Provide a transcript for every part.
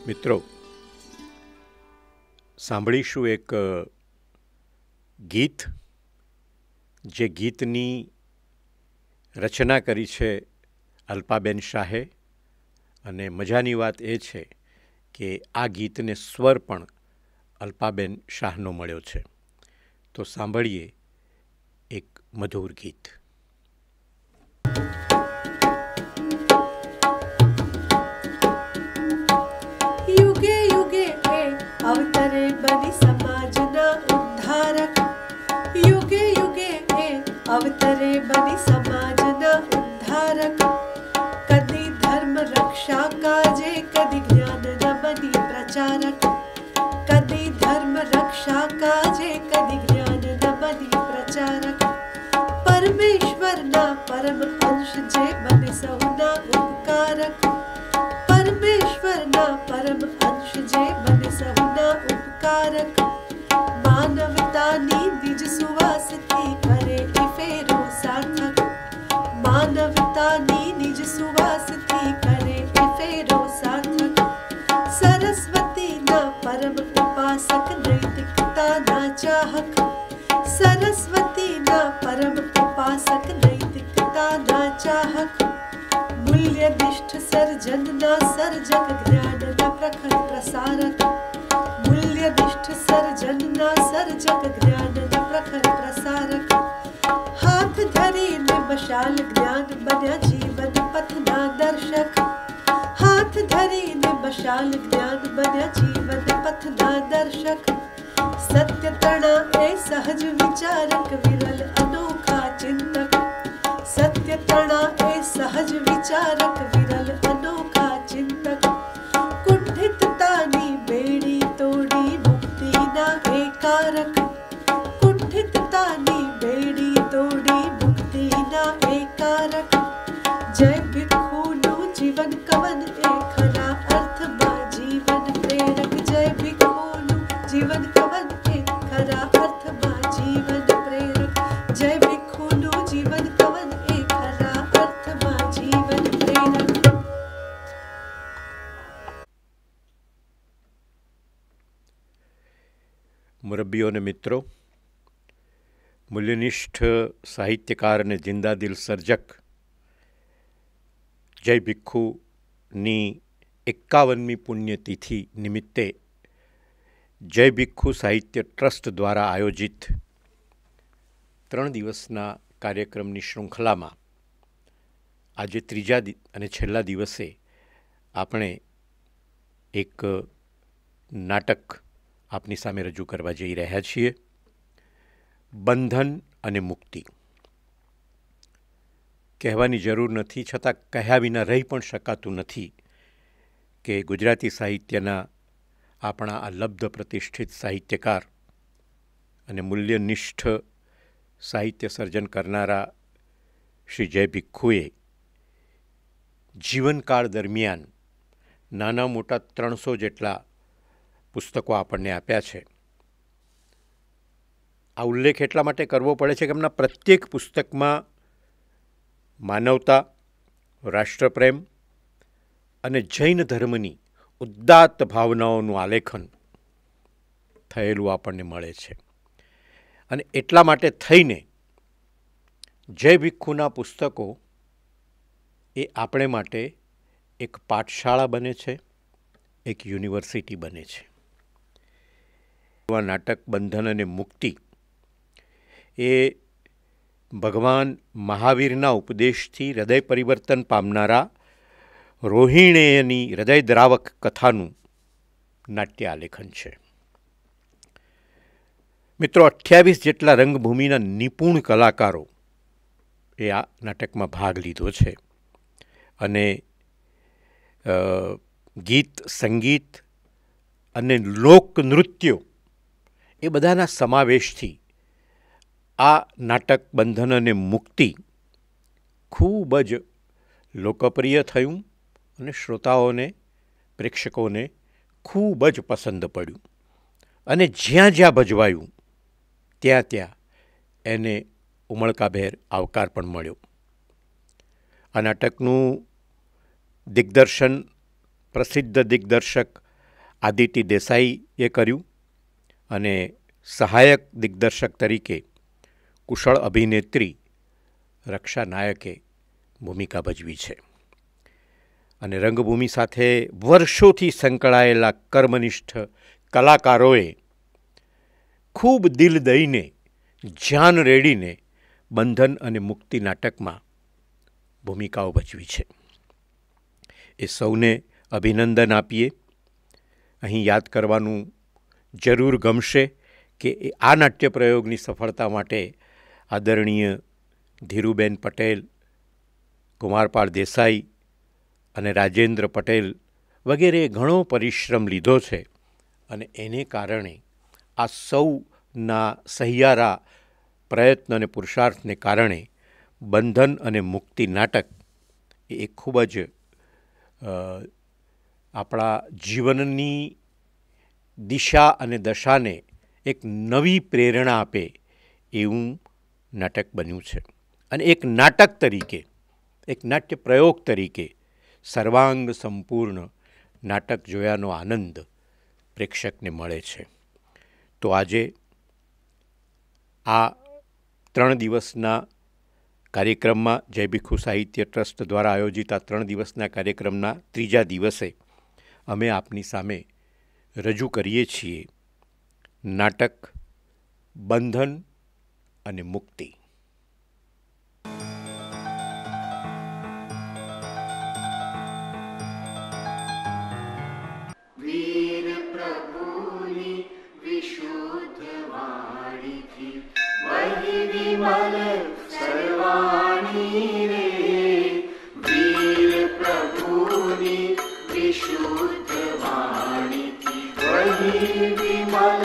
મિત્રો, સાંભળીશું એક ગીત, જે ગીતની રચના કરી છે અલ્પાબેન શાહે, અને મજાની વાત એ છે કે આ ગીતને સ્વર પણ અલ્પાબેન શાહનો મળ્યો છે. તો સાંભળીએ એક મધુર ગીત. યુગે યુગે એ અવતરે બની સમાજના ઉદ્ધારક. યુગે યુગે એ અવતરે બની સમાજના ઉદ્ધારક. કદી ધર્મ રક્ષા કાજે, કદી જ્ઞાનના બની પ્રચારક. કદી ધર્મ રક્ષા કાજે, કદી જ્ઞાનના બની પ્રચારક. પરમેશ્વરના પરમ અંશ જે બને સૌના ઉપકારક. પરમેશ્વરના પરમ અંશ જે બને સૌના ઉપકારક. માનવતાની નિજ સુવાસથી કરે એ ફેરો સાર્થક. માનવતાની નિજ સુવાસથી કરે એ ફેરો સાર્થક. સરસ્વતીના પરમ ઉપાસક, નૈતિકતાના ચાહક. સરસ્વતીના પરમ ઉપાસક, નૈતિકતાના ચાહક. મૂલ્યનિષ્ઠ સર્જનના સર્જક, જ્ઞાનના પ્રખર પ્રસારક. મૂલ્યનિષ્ઠ સર્જનના સર્જક, જ્ઞાનના પ્રખર પ્રસારક. હાથ ધરીને મશાલ જ્ઞાન બન્યા જીવન પથના દર્શક. હાથ ધરીને મશાલ જ્ઞાન બન્યા જીવન પથના દર્શક. સત્ય તણા એ સહજ વિચારક, વિરલ અનોખા ચિંતક. સત્ય તણા એ સહજ વિચારક, વિરલ અનોખા ચિંતક. કુંઠિતતાની બેડી તોડી મુક્તિના એકારક. કુંઠિતતાની બેડી તોડી મુક્તિના એકારક. જય ભિક્ષુનું જીવન કવન એ ખરા અર્થમાં જીવન પ્રેરક. જય ભિક્ષુનું જીવન કવન એ ખરા અર્થમાં જીવન પ્રેરક. જય ભિક્ષુનું જીવન કવન એ ખરા અર્થમાં જીવન પ્રેરક. મુરબ્બીઓ અને મિત્રો, મૂલ્યનિષ્ઠ સાહિત્યકાર અને જિંદાદિલ સર્જક જય ભિક્ષુની 51મી પુણ્યતિથિ નિમિત્તે જય ભિક્ષુ સાહિત્ય ટ્રસ્ટ દ્વારા આયોજિત 3 દિવસના કાર્યક્રમની શૃંખલામાં આજે ત્રીજા અને છેલ્લા દિવસે આપણે એક નાટક આપની સામે રજૂ કરવા જઈ રહ્યા છીએ. બંધન અને મુક્તિ. કહેવાની જરૂર નથી, છતાં કહ્યા વિના રહી પણ શકાતું નથી કે ગુજરાતી સાહિત્યના આપણા આ લબ્ધ પ્રતિષ્ઠિત સાહિત્યકાર અને મૂલ્યનિષ્ઠ સાહિત્ય સર્જન કરનારા શ્રી જય ભિક્ષુએ જીવનકાળ દરમિયાન નાના મોટા 300 જેટલા પુસ્તકો આપણને આપ્યા છે. આ ઉલ્લેખ એટલા માટે કરવો પડે છે કે એમના પ્રત્યેક પુસ્તકમાં માનવતા, રાષ્ટ્રપ્રેમ અને જૈન ધર્મની ઉદાત્ત ભાવનાઓનું આલેખન થયેલું આપણને મળે છે. અને એટલા માટે થઈને જય ભિક્ષુના પુસ્તકો એ આપણે માટે એક પાઠશાળા બને છે, એક યુનિવર્સિટી બને છે. આ નાટક બંધન અને મુક્તિ એ ભગવાન મહાવીરના ઉપદેશથી હૃદય પરિવર્તન પામનારા રોહિણેયની હૃદયદ્રાવક કથાનું નાટ્ય આલેખન છે. મિત્રો, 28 જેટલા રંગભૂમિના નિપુણ કલાકારો એ આ નાટકમાં ભાગ લીધો છે. અને ગીત, સંગીત અને લોકનૃત્યો એ બધાના સમાવેશથી આ નાટક બંધન અને મુક્તિ ખૂબ જ લોકપ્રિય થયું અને શ્રોતાઓને, પ્રેક્ષકોને ખૂબ જ પસંદ પડ્યું. અને જ્યાં જ્યાં ભજવાયું ત્યાં ત્યાં એને ઉમળકાભેર આવકાર પણ મળ્યો. આ નાટકનું દિગ્દર્શન પ્રસિદ્ધ દિગ્દર્શક આદિત્ય દેસાઈએ કર્યું અને સહાયક દિગ્દર્શક તરીકે કુશળ અભિનેત્રી રક્ષા નાયકે ભૂમિકા ભજવી છે. અને રંગભૂમિ સાથે વર્ષોથી સંકળાયેલા કર્મનિષ્ઠ કલાકારોએ ખૂબ દિલ દઈને, જાન રેડીને બંધન અને મુક્તિ નાટકમાં ભૂમિકાઓ ભજવી છે. એ સૌને અભિનંદન આપીએ. અહીં યાદ કરવાનું જરૂર ગમશે કે આ નાટ્ય પ્રયોગની સફળતા માટે આદરણીય ધીરુબેન પટેલ, કુમારપાળ દેસાઈ અને રાજેન્દ્ર પટેલ વગેરે ઘણો પરિશ્રમ લીધો છે. અને એને કારણે આ સૌના સહિયારા પ્રયત્ન અને પુરુષાર્થને કારણે બંધન અને મુક્તિ નાટક એ ખૂબ જ આપણા જીવનની દિશા અને દશાને એક નવી પ્રેરણા આપે એવું નાટક બન્યું છે. અને એક નાટક તરીકે, એક નાટ્ય પ્રયોગ તરીકે સર્વાંગ સંપૂર્ણ નાટક જોયાનો આનંદ પ્રેક્ષકને મળે છે. તો આજે આ 3 દિવસના કાર્યક્રમમાં, જય ભીખુ સાહિત્ય ટ્રસ્ટ દ્વારા આયોજિત આ 3 દિવસના કાર્યક્રમના ત્રીજા દિવસે અમે આપની સામે રજૂ કરીએ છીએ નાટક બંધન અને મુક્તિ. વીર પ્રભુની વિશુદ્ધ વાણીથી વહી વિમલ સર્વાણી રે. વીર પ્રભુની વિશુદ્ધ વાણીથી વહી વિમલ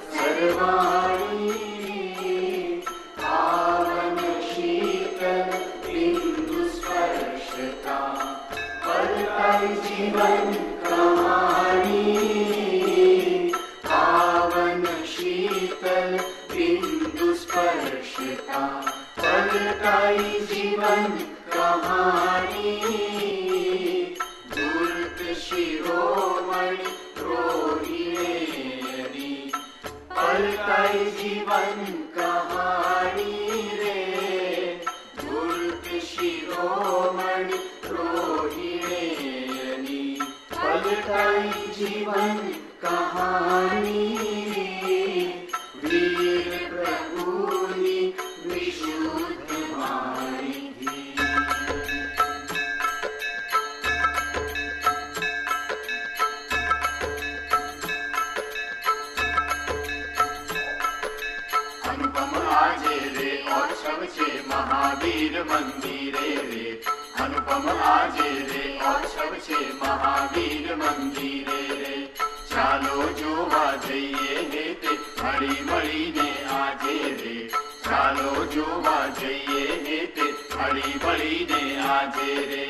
સર્વાણી. પાવન શીતલ બિંદુ સ્પર્શતા પલકાય જીવન કહાણી. પાવન શીતલ બિંદુ સ્પર્શતા પલકાય જીવન કહાણી. ધૂર્ત શિરોમણિ રોહિણી પલકાય જીવન કહાણી રે. ધૂર્ત શિરોમણિ રોહિણી પલકાય જીવન કહાણી. વીર પ્રભુની વિશુદ્ધ વાણીથી. અનુપમ આજે રે ઓછવ છે મહાવીર મંદિરે રે. અનુપમ આજે રે ઓછવ છે મહાવીર મંદિરે રે. ચાલો જોવા જઈએ હે તે હળી મળીને આજે રે. ચાલો જોવા જઈએ હે તે હળી મળીને આજે રે.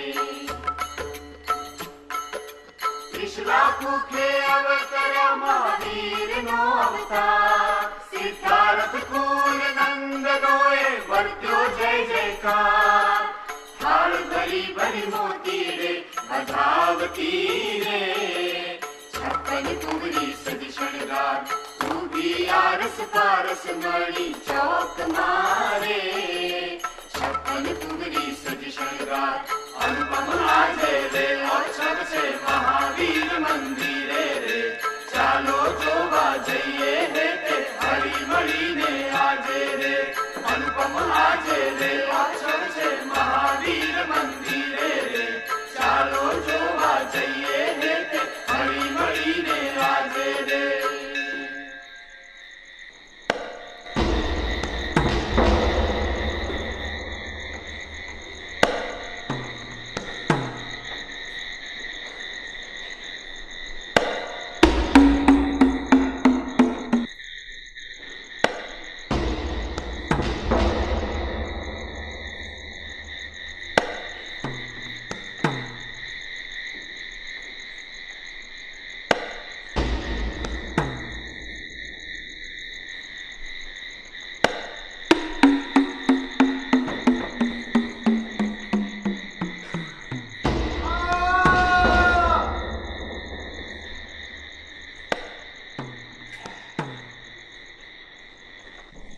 ત્રિશલા ભૂખે અવતર્યા મહાવીરનો અવતાર. સિદ્ધાર્થ કુલ નંદનોએ વર્ત્યો જય જયકાર. થાળ ભરી ભરી મોતી રે વધાવતી રે. છપ્પન કુંવરી સજ શણગાર ઊભી આરસ પારસ મળી ચોક મારે. છપ્પન કુંવરી સજ શણગાર અનુપમ આજે રે ઓછવ છે મહાવીર મંદિરે રે. ચાલો જોવા જઈએ હે તે હળી મળીને આજે રે. અનુપમ આજે રે ઓછવ છે મહાવીર મંદિરે રે. ચાલો જોવા જઈએ હે તે હળી મળીને આજે રે.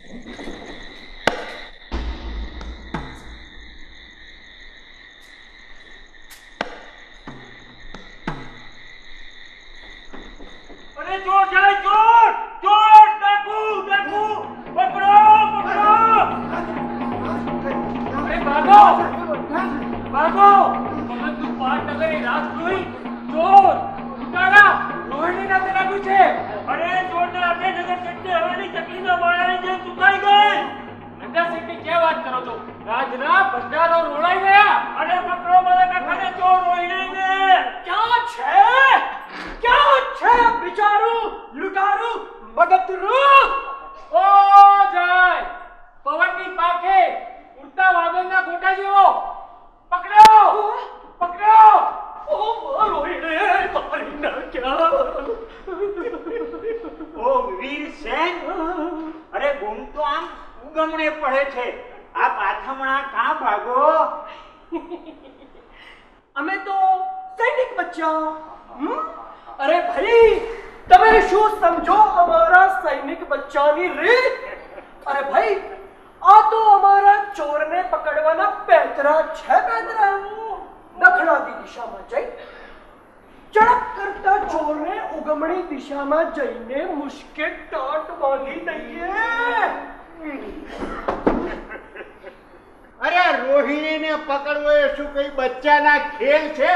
अरे चोर जाए, चोर चोर, डाकू डाकू, पकड़ो पकड़ो। अरे भागो भागो, मगर तू 5 नगरी रात हुई, चोर लुटारा रोहिणी ना तेरा पीछे। अरे चोर ने आधे नगर चट्टे हवेली चकली में मारानी जेल चुकाई गई। नंदा सिंह की क्या बात करो तो राजना भंडार और रोड़ाई गया। अरे पकड़ो मदे का खाने चोर रोहिणी ने। क्या छे बिचारू लुटारू मगतरू। ओ जाय पवन की पाखे उड़ता वादळના ગોટા જેવો। પકડો પકડો। ओ रोहिणी तुम्हारी ना क्या। ओ વીરસેન, अरे गुम तो आम उगमणे पड़े छे, आ पाथमणा कां भागो। અમે તો સૈનિક બચ્ચા। અરે ભાઈ તમે શું સમજો અમારા સૈનિક બચ્ચાની રીત? અરે ભાઈ આ તો અમારા ચોરને પકડવાના પેતરા છે। પેતરા દક્ષિણાદી દિશામાં જઈ ઝડપ કરતા ચોરને ઉગમણી દિશામાં જઈને મુશ્કે ટાટ બાંધી દઈએ। अरे रोहिणी ने पकड़વો એ શું કઈ બચ્ચાના ખેલ છે?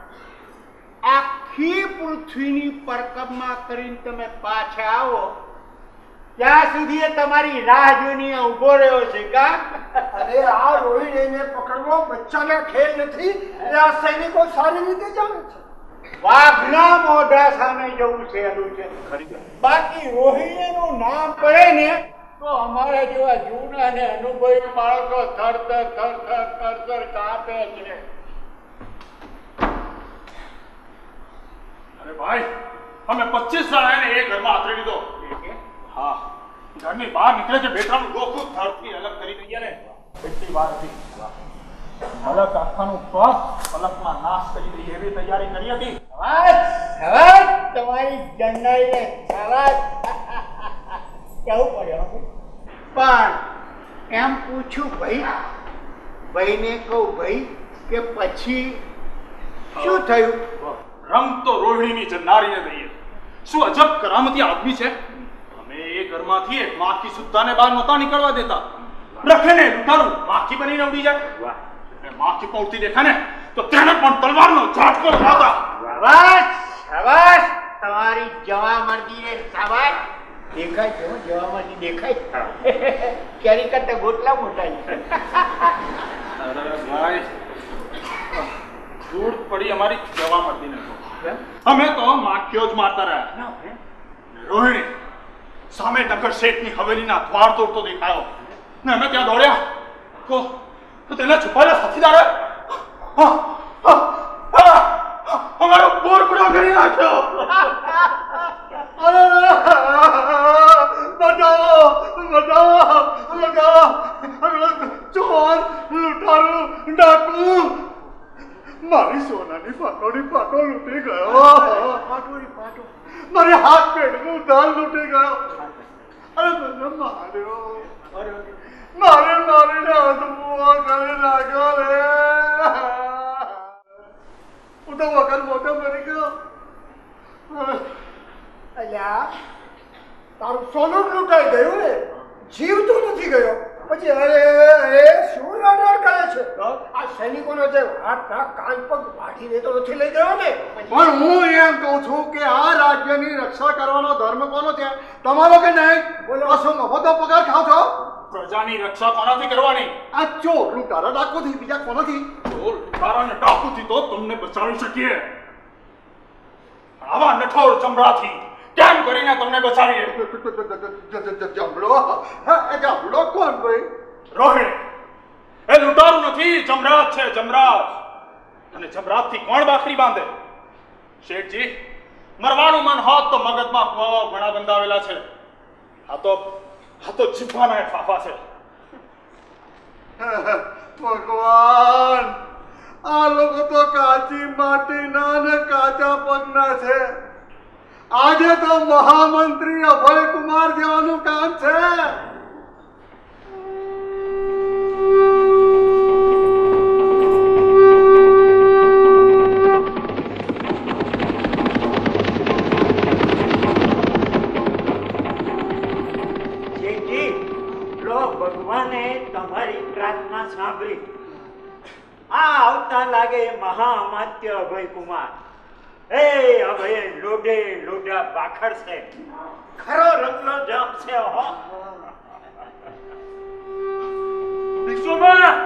આખી પૃથ્વીની પરકબમાં કરીને તમે પાછા આવો ત્યાં સુધી એ તમારી રાહ જોઈને ઊભો રહ્યો છે કા? અરે આ રોહિણીને પકડવો બચ્ચાના ખેલ નથી, એ આ સૈનિકો સારી રીતે જાણે છે। વાઘના મોઢા સામે જવું છે એનું છે। બાકી રોહિણીનું નામ પડે ને તો અમારા જેવા જૂના ને અનુભવી બાળકો થરથર થરથર થરથર કાપે છે। अरे भाई हमें 25 जणा ने एक घर में आतरी लीधो। हाँ, घर में बाहर निकले के बेटा नु डोकू धरती अलग करी दઈએ ને એટલી વાર હતી। મલક આખાનું પગ પલકમાં નાશ કરી દઈએ એવી તૈયારી કરી હતી। હવે તમારી જંડાઈને સવાજ કેવું પડ્યો? પણ એમ પૂછું ભાઈ, ભાઈને કહું ભાઈ કે પછી શું થયું? રંગ તો રોહિણીની જન્નારીને દઈએ। શું અજબ કરામતી આદમી છે। અમે એ ઘરમાંથી એક માખી સુદ્ધાને બહાર નહોતા નીકળવા દેતા। રખે ને લૂંટારું માખી બનીને ઉડી જાય। અને માખી પહોંચતી દેખાય ને તો તેને પણ તલવારનો ઝાટકો લગાવતા। શાબાશ શાબાશ, તમારી જવા મરજીને શાબાશ। દેખાય છે જવા મરજી દેખાય। કેરી કરતા ગોટલા મોટા છે। અરે ભાઈ ધૂળ પડી અમારી જવા મરજીને તો અમે તો માખીઓ જ મારતા રહ્યા। રોહિણી સામે નગર શેઠની હવેલીના દ્વાર તોડતો દેખાયો ને અમે ત્યાં દોડ્યા તો તેના છુપાયેલા સાથીદારે અમારો બોરકડો કરી નાખ્યો। બચાવો બચાવો બચાવો, ચોર લૂંટારું ડાકુ મારી સોનાની પાટો લૂંટી ગયો। મારી હાથ પેટનું દાલ લૂંટી ગયો। અરે મને માર્યો, મારીને અધમુઓ કરી નાખ્યો રે। હું તો વગર મોટો મરી ગયો। અલ્યા તારું સોનું લૂંટાઈ ગયું ને, જીવતું નથી ગયો। પછી અરે અરે શું રડર કરે છે? આ સૈનિકોનો જે હાથના કાન પગ વાઢીને તો નથી લઈ ગયો ને? પણ હું એમ કહું છું કે આ રાજ્યની રક્ષા કરવાનો ધર્મ કોનો છે? તમારો કે નહીં? બોલો। શું મફતો પગાર ખાવ છો? પ્રજાની રક્ષા કોનાથી કરવાની? આ ચોર લૂંટારા ડાકુથી, બીજા કોનાથી? ચોર લૂંટારા ને ડાકુથી તો તમને બચાવી શકીએ। આવા નઠોર ચમડાથી કેમ કરીને તમને બચાવીએ? જમડો? હા, એ જમડો કોણ ભાઈ? રોહિણી એ લૂંટારું નથી, જમરાજ છે જમરાજ। અને જમરાજથી કોણ બાકરી બાંધે? શેઠજી મરવાનું મન હોત તો મગજમાં કુવાવા ઘણા બંધાવેલા છે। આ તો જીભવાના ફાફા છે। ભગવાન, આ લોકો તો કાચી માટીના ને કાચા પગના છે। આજે તો મહામંત્રી અભય કુમાર જેવાનું કામ છે। લો ભગવાને તમારી પ્રાર્થના સાંભળી. આ આવતા લાગે મહામાત્ય અભય કુમાર. એ અભય લોડે લોડા બાખડ છે, ખરો રંગનો જપ છે. હો વિશ્વમાં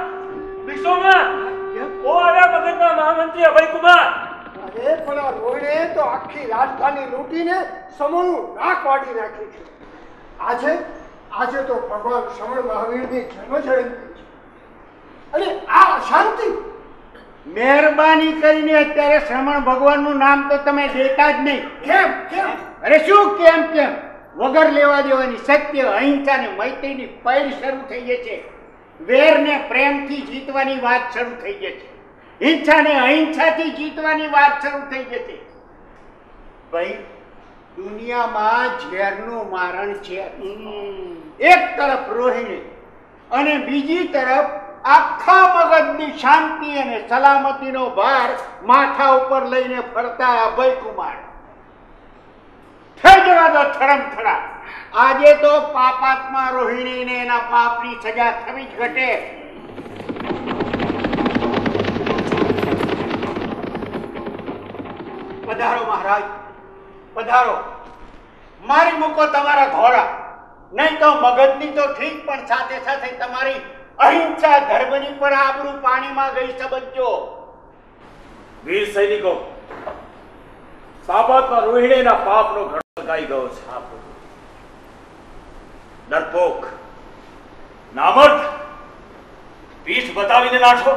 ઓ આવ્યા મગધના મહામંત્રી અભય કુમાર. અરે પણ આ રોહિણીએ તો આખી રાજધાની લૂંટીને સમૂહનું નાક વાળી નાખ્યું છે. આજે તો ભગવાન શ્રવણ મહાવીરની જન્મ જયંતિ છે અને આ અશાંતિ. મહેરબાની કરીને અત્યારે શ્રમણ ભગવાનનું નામ તો તમે દેતા જ નહીં. કેમ કેમ? અરે શું કેમ કેમ? વગર લેવા દેવાની સત્ય, અહિંસા ને મૈત્રીની પૈડ શરૂ થઈ ગઈ છે. વેર ને પ્રેમથી જીતવાની વાત શરૂ થઈ ગઈ છે. હિંસા ને અહિંસાથી જીતવાની વાત શરૂ થઈ ગઈ છે. ભાઈ, દુનિયામાં ઝેરનું મારણ છે. એક તરફ રોહિણી અને બીજી તરફ આખા મગજની શાંતિ અને સલામતીનો ભાર માથા ઉપર લઈને ફરતા અભય કુમાર. થઈ જવા દો થરમથરા. આજે તો પાપાત્મા રોહિણીને એના પાપની સજા થવી જ ઘટે. પધારો મહારાજ, પધારો. મારી મૂકો તમારા ઘોડા. નહીં તો મગજની તો ઠીક, પણ સાથે સાથે તમારી અહિંસા ધર્મની પણ આબરૂ પાણીમાં ગઈ સમજો. વીર સૈનિકો, સાબાતમાં રોહિણીના પાપનો ઘડો લગાઈ ગયો છે. ડરપોક, નામર્દ, પીઠ બતાવીને નાઠો.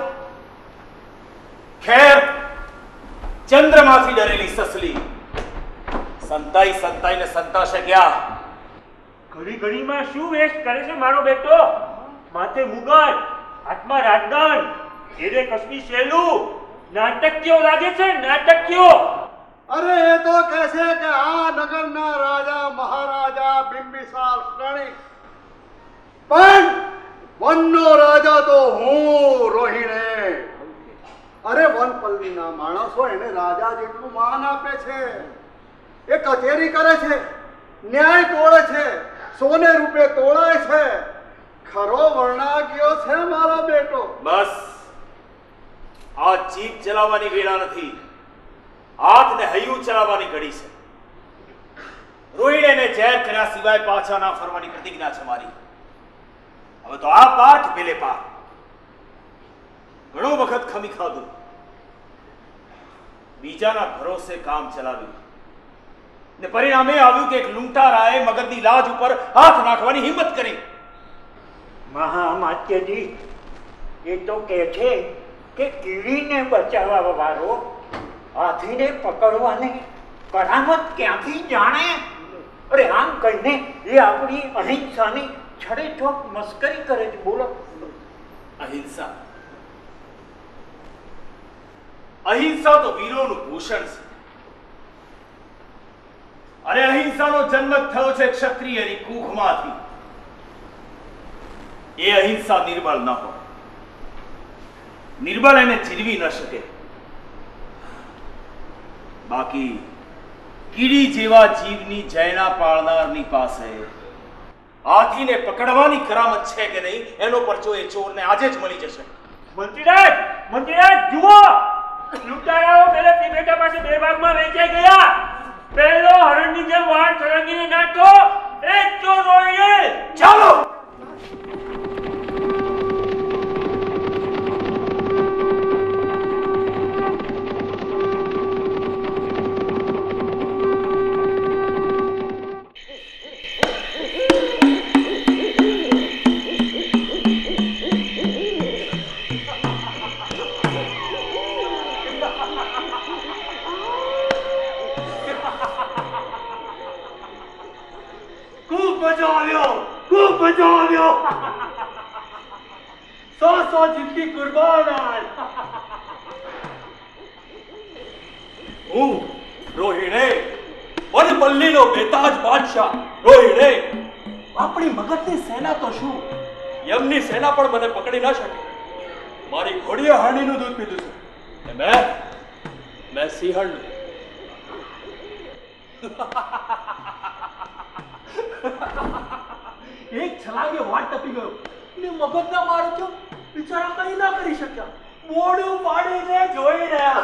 ખેર, ચંદ્રમાંથી ડરેલી સસલી સંતાઈને સંતાશે ક્યાં? ઘડી ઘડીમાં શું વેસ્ટ કરે છે મારો બેટો? માથે મુગટ, હાથમાં રાજદાન, ઘેરે કશ્મી શેલું. નાટક્યો લાગે છે, નાટક્યો. અરે એ તો કહે છે કે આ નગરના રાજા મહારાજા બિંબિસાર શ્રેણી, પણ વનનો રાજા તો હું રોહિણે. અરે વનપલ્લીના માણસો એને રાજા જેટલું માન આપે છે. એ કચેરી કરે છે, ન્યાય તોડે છે, સોને રૂપે તોડાય છે. ખરો વર્ણાગ્યો છે મારો બેટો. બસ, આ જીભ ચલાવવાની વેળા નથી, હાથ ને હૈયું ચલાવવાની ઘડી છે. રોહિણીને ઝેર કર્યા સિવાય પાછા ના ફરવાની પ્રતિજ્ઞા છે મારી. હવે તો આ પાઠ પેલે પાઠ. ઘણો વખત ખમી ખાધું, બીજાના ભરોસે કામ ચલાવ્યું ને પરિણામે આવ્યું કે એક લૂંટારાએ મગજની લાજ ઉપર હાથ નાખવાની હિંમત કરી. મહામાત્યજી, એ તો કહે છે કે કીડીને બચાવવા વાળો હાથીને પકડવાની કરામત ક્યાંથી જાણે? અરે આમ કહીને એ આપણી અહિંસાની છડેચોક મસ્કરી કરે છે. બોલો. અહિંસા, અહિંસા તો વીરોનું ભૂષણ છે. અને અહિંસાનો જન્મ થયો છે ક્ષત્રિયની કુખમાંથી. એ અહિંસા નિર્બળ ન હોય, નિર્બળ એને છીનવી ન શકે. બાકી કીડી જેવા જીવની જૈના પાળનારની પાસે હાથીને પકડવાની કરામત છે કે નહીં એનો પરચો એ ચોરને આજે જ મળી જશે. મંત્રીરાજ જુઓ, લૂંટારાઓ પહેલેથી બેટા પાસે બે ભાગમાં વહેંચાઈ ગયા. પહેલો હરણની જેમ વાળ સળંગીને નાખો, એ ચોર રોહિણી. ચાલો. સો જિંદગી કુરબાન આજ. હું રોહિણે, વનપલ્લીનો બેતાજ બાદશાહ રોહિણે. આપણી મગજની સેના તો શું, યમની સેના પણ મને પકડી ના શકે. મારી ઘોડીએ હાણીનું દૂધ પીધું છે, મેં સિંહણનું. એક છલાંગે વાટ ટપી ગયો ને મગજના મારો થયો. બિચારા કંઈ ના કરી શક્યા. મોઢું પાડીને જોઈ રહ્યા.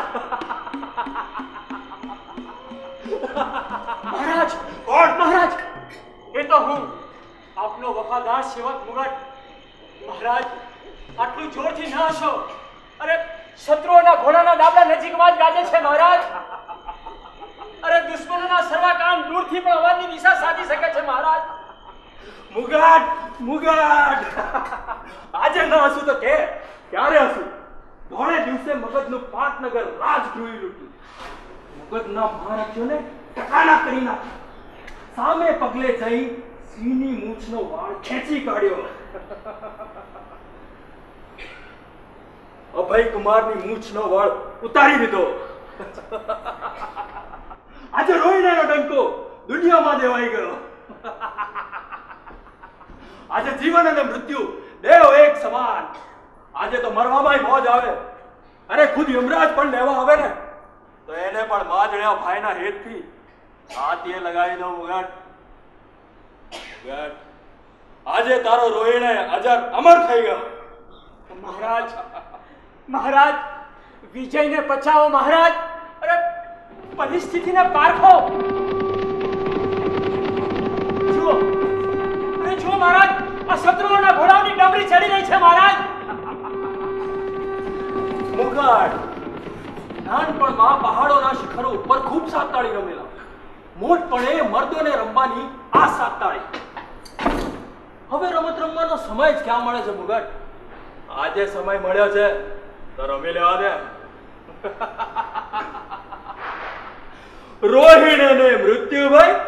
મહારાજ, કોણ? મહારાજ, એ તો હું, આપનો વફાદાર સેવક મુગટ. મહારાજ, આટલું જોરથી ના હસો. અરે, શત્રુઓના ઘોડાના ડાબલા નજીકમાં જ ગાજે છે મહારાજ. અરે, દુશ્મનોના સર્વા કામ દૂરથી પણ અવાજની દિશા સાધી શકે છે મહારાજ. મુગાટ, મુગાટ. આજે ના હસું તો કે ક્યારે હસું? ધોળે દિવસે મગજનું પાટનગર રાજગૃહી લૂટ્યું. મગજના મહારાજ્યોને ટકાના કરી નાખ્યા. સામે પગલે જઈ સિંહની મૂછનો વાળ ખેંચી કાઢ્યો. અભય કુમારની મૂછનો વાળ ઉતારી દીધો. આજે રોહિણીનો ડંકો દુનિયામાં દેવાઈ ગયો. આજે જીવન અને મૃત્યુ દેવ એક સમાન. આજે તો મરવામાં મોજ આવે. અરે ખુદ યમરાજ પણ લેવા આવે ને તો એને પણ માજણ્યા ભાઈના હેતથી હાથીએ લગાવી દો. મુગાટ, મુગાટ, આજે તારો રોહિણે અજર અમર થઈ ગયો. મહારાજ, મહારાજ, વિજયને બચાવો મહારાજ. અરે, પરિસ્થિતિને પારખો. જુઓ, અરે જુઓ મહારાજ, આ શત્રુઓના ઘોડાઓની ડમરી ચડી રહી છે મહારાજ. મુગાટ, નાનપણમાં પહાડોના શિખરો ઉપર ખૂબ સાતતાળી રમેલા. મોટપણે મર્દોને રમવાની આ સાતતાળી. હવે રમત રમવાનો સમય જ ક્યાં મળે છે મુગાટ? આજે સમય મળ્યો છે તો રમી લેવા દે. રોહિણીને મૃત્યુ ભાઈ.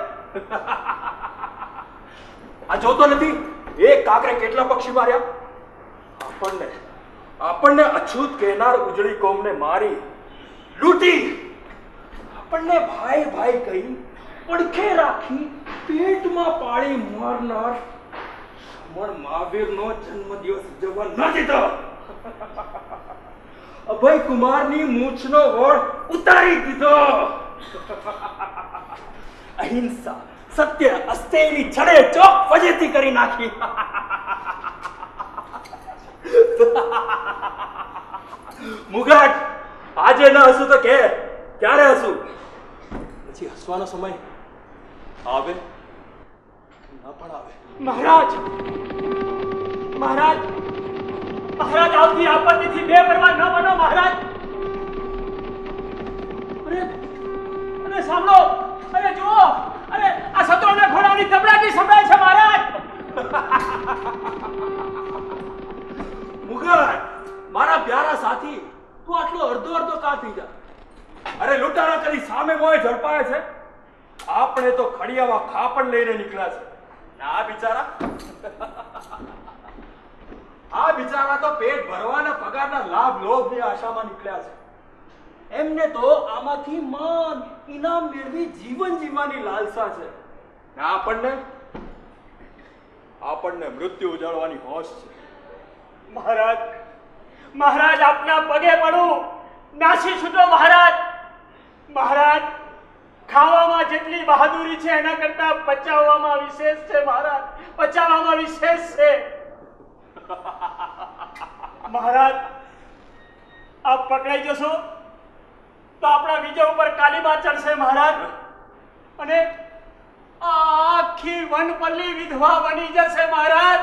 આ જોતો નથી એક કાકરે કેટલા પક્ષી માર્યા? આપણને અછૂત કહેનાર ઉજળી કોમને મારી લૂંટી. આપણને ભાઈ ભાઈ કહી પડખે રાખી પેટમાં પાળી મારનાર સમણ મહાવીરનો જન્મદિવસ ઉજવવા ન દીધો. અભય કુમારની મૂછનો વળ ઉતારી દીધો. અહિંસા, સત્ય, અસ્તેની છડે ચોક ફજેતી કરી નાખી. મુગાટ, આજે ન હસું તો કે ક્યારે હસું? પછી હસવાનો સમય આવે ના પણ આવે. મહારાજ, મહારાજ, મહારાજ, આવતી આપત્તિથી બેપરવાહ ન બનો મહારાજ. અરે, અરે સાંભળો, અરે જુઓ, અરે આ શત્રુઓના ઘોડાઓની ધબડાટી સંભળાય છે મહારાજ. મુગાટ, મારા પ્યારા સાથી, તું આટલો અડધો અડધો કા થઈ જા? અરે લૂંટારા કરી સામે મોય ઝડપાય છે. આપણે તો ખડિયામાં ખાપણ લઈને નીકળ્યા છે. આ બિચારા તો પેટ ભરવાના પગારના લાભ લોભની આશામાં નીકળ્યા છે. એમને તો આમાંથી માન ઇનામ મેળવી જીવન જીવવાની લાલસા છે. આપણને મૃત્યુ ઉજાડવાની હોશ છે. મહારાજ, મહારાજ, આપના પગે પડું, નાસી છૂટો મહારાજ. મહારાજ, ખાવામાં જેટલી બહાદુરી છે એના કરતા પચાવવામાં વિશેષ છે મહારાજ. પચાવવામાં વિશેષ છે મહારાજ. આપ પકડાઈ જશો તો આપણા વિજય ઉપર કાલીબા ચડશે મહારાજ. અને આખી વનપલ્લી વિધવા બની જશે મહારાજ.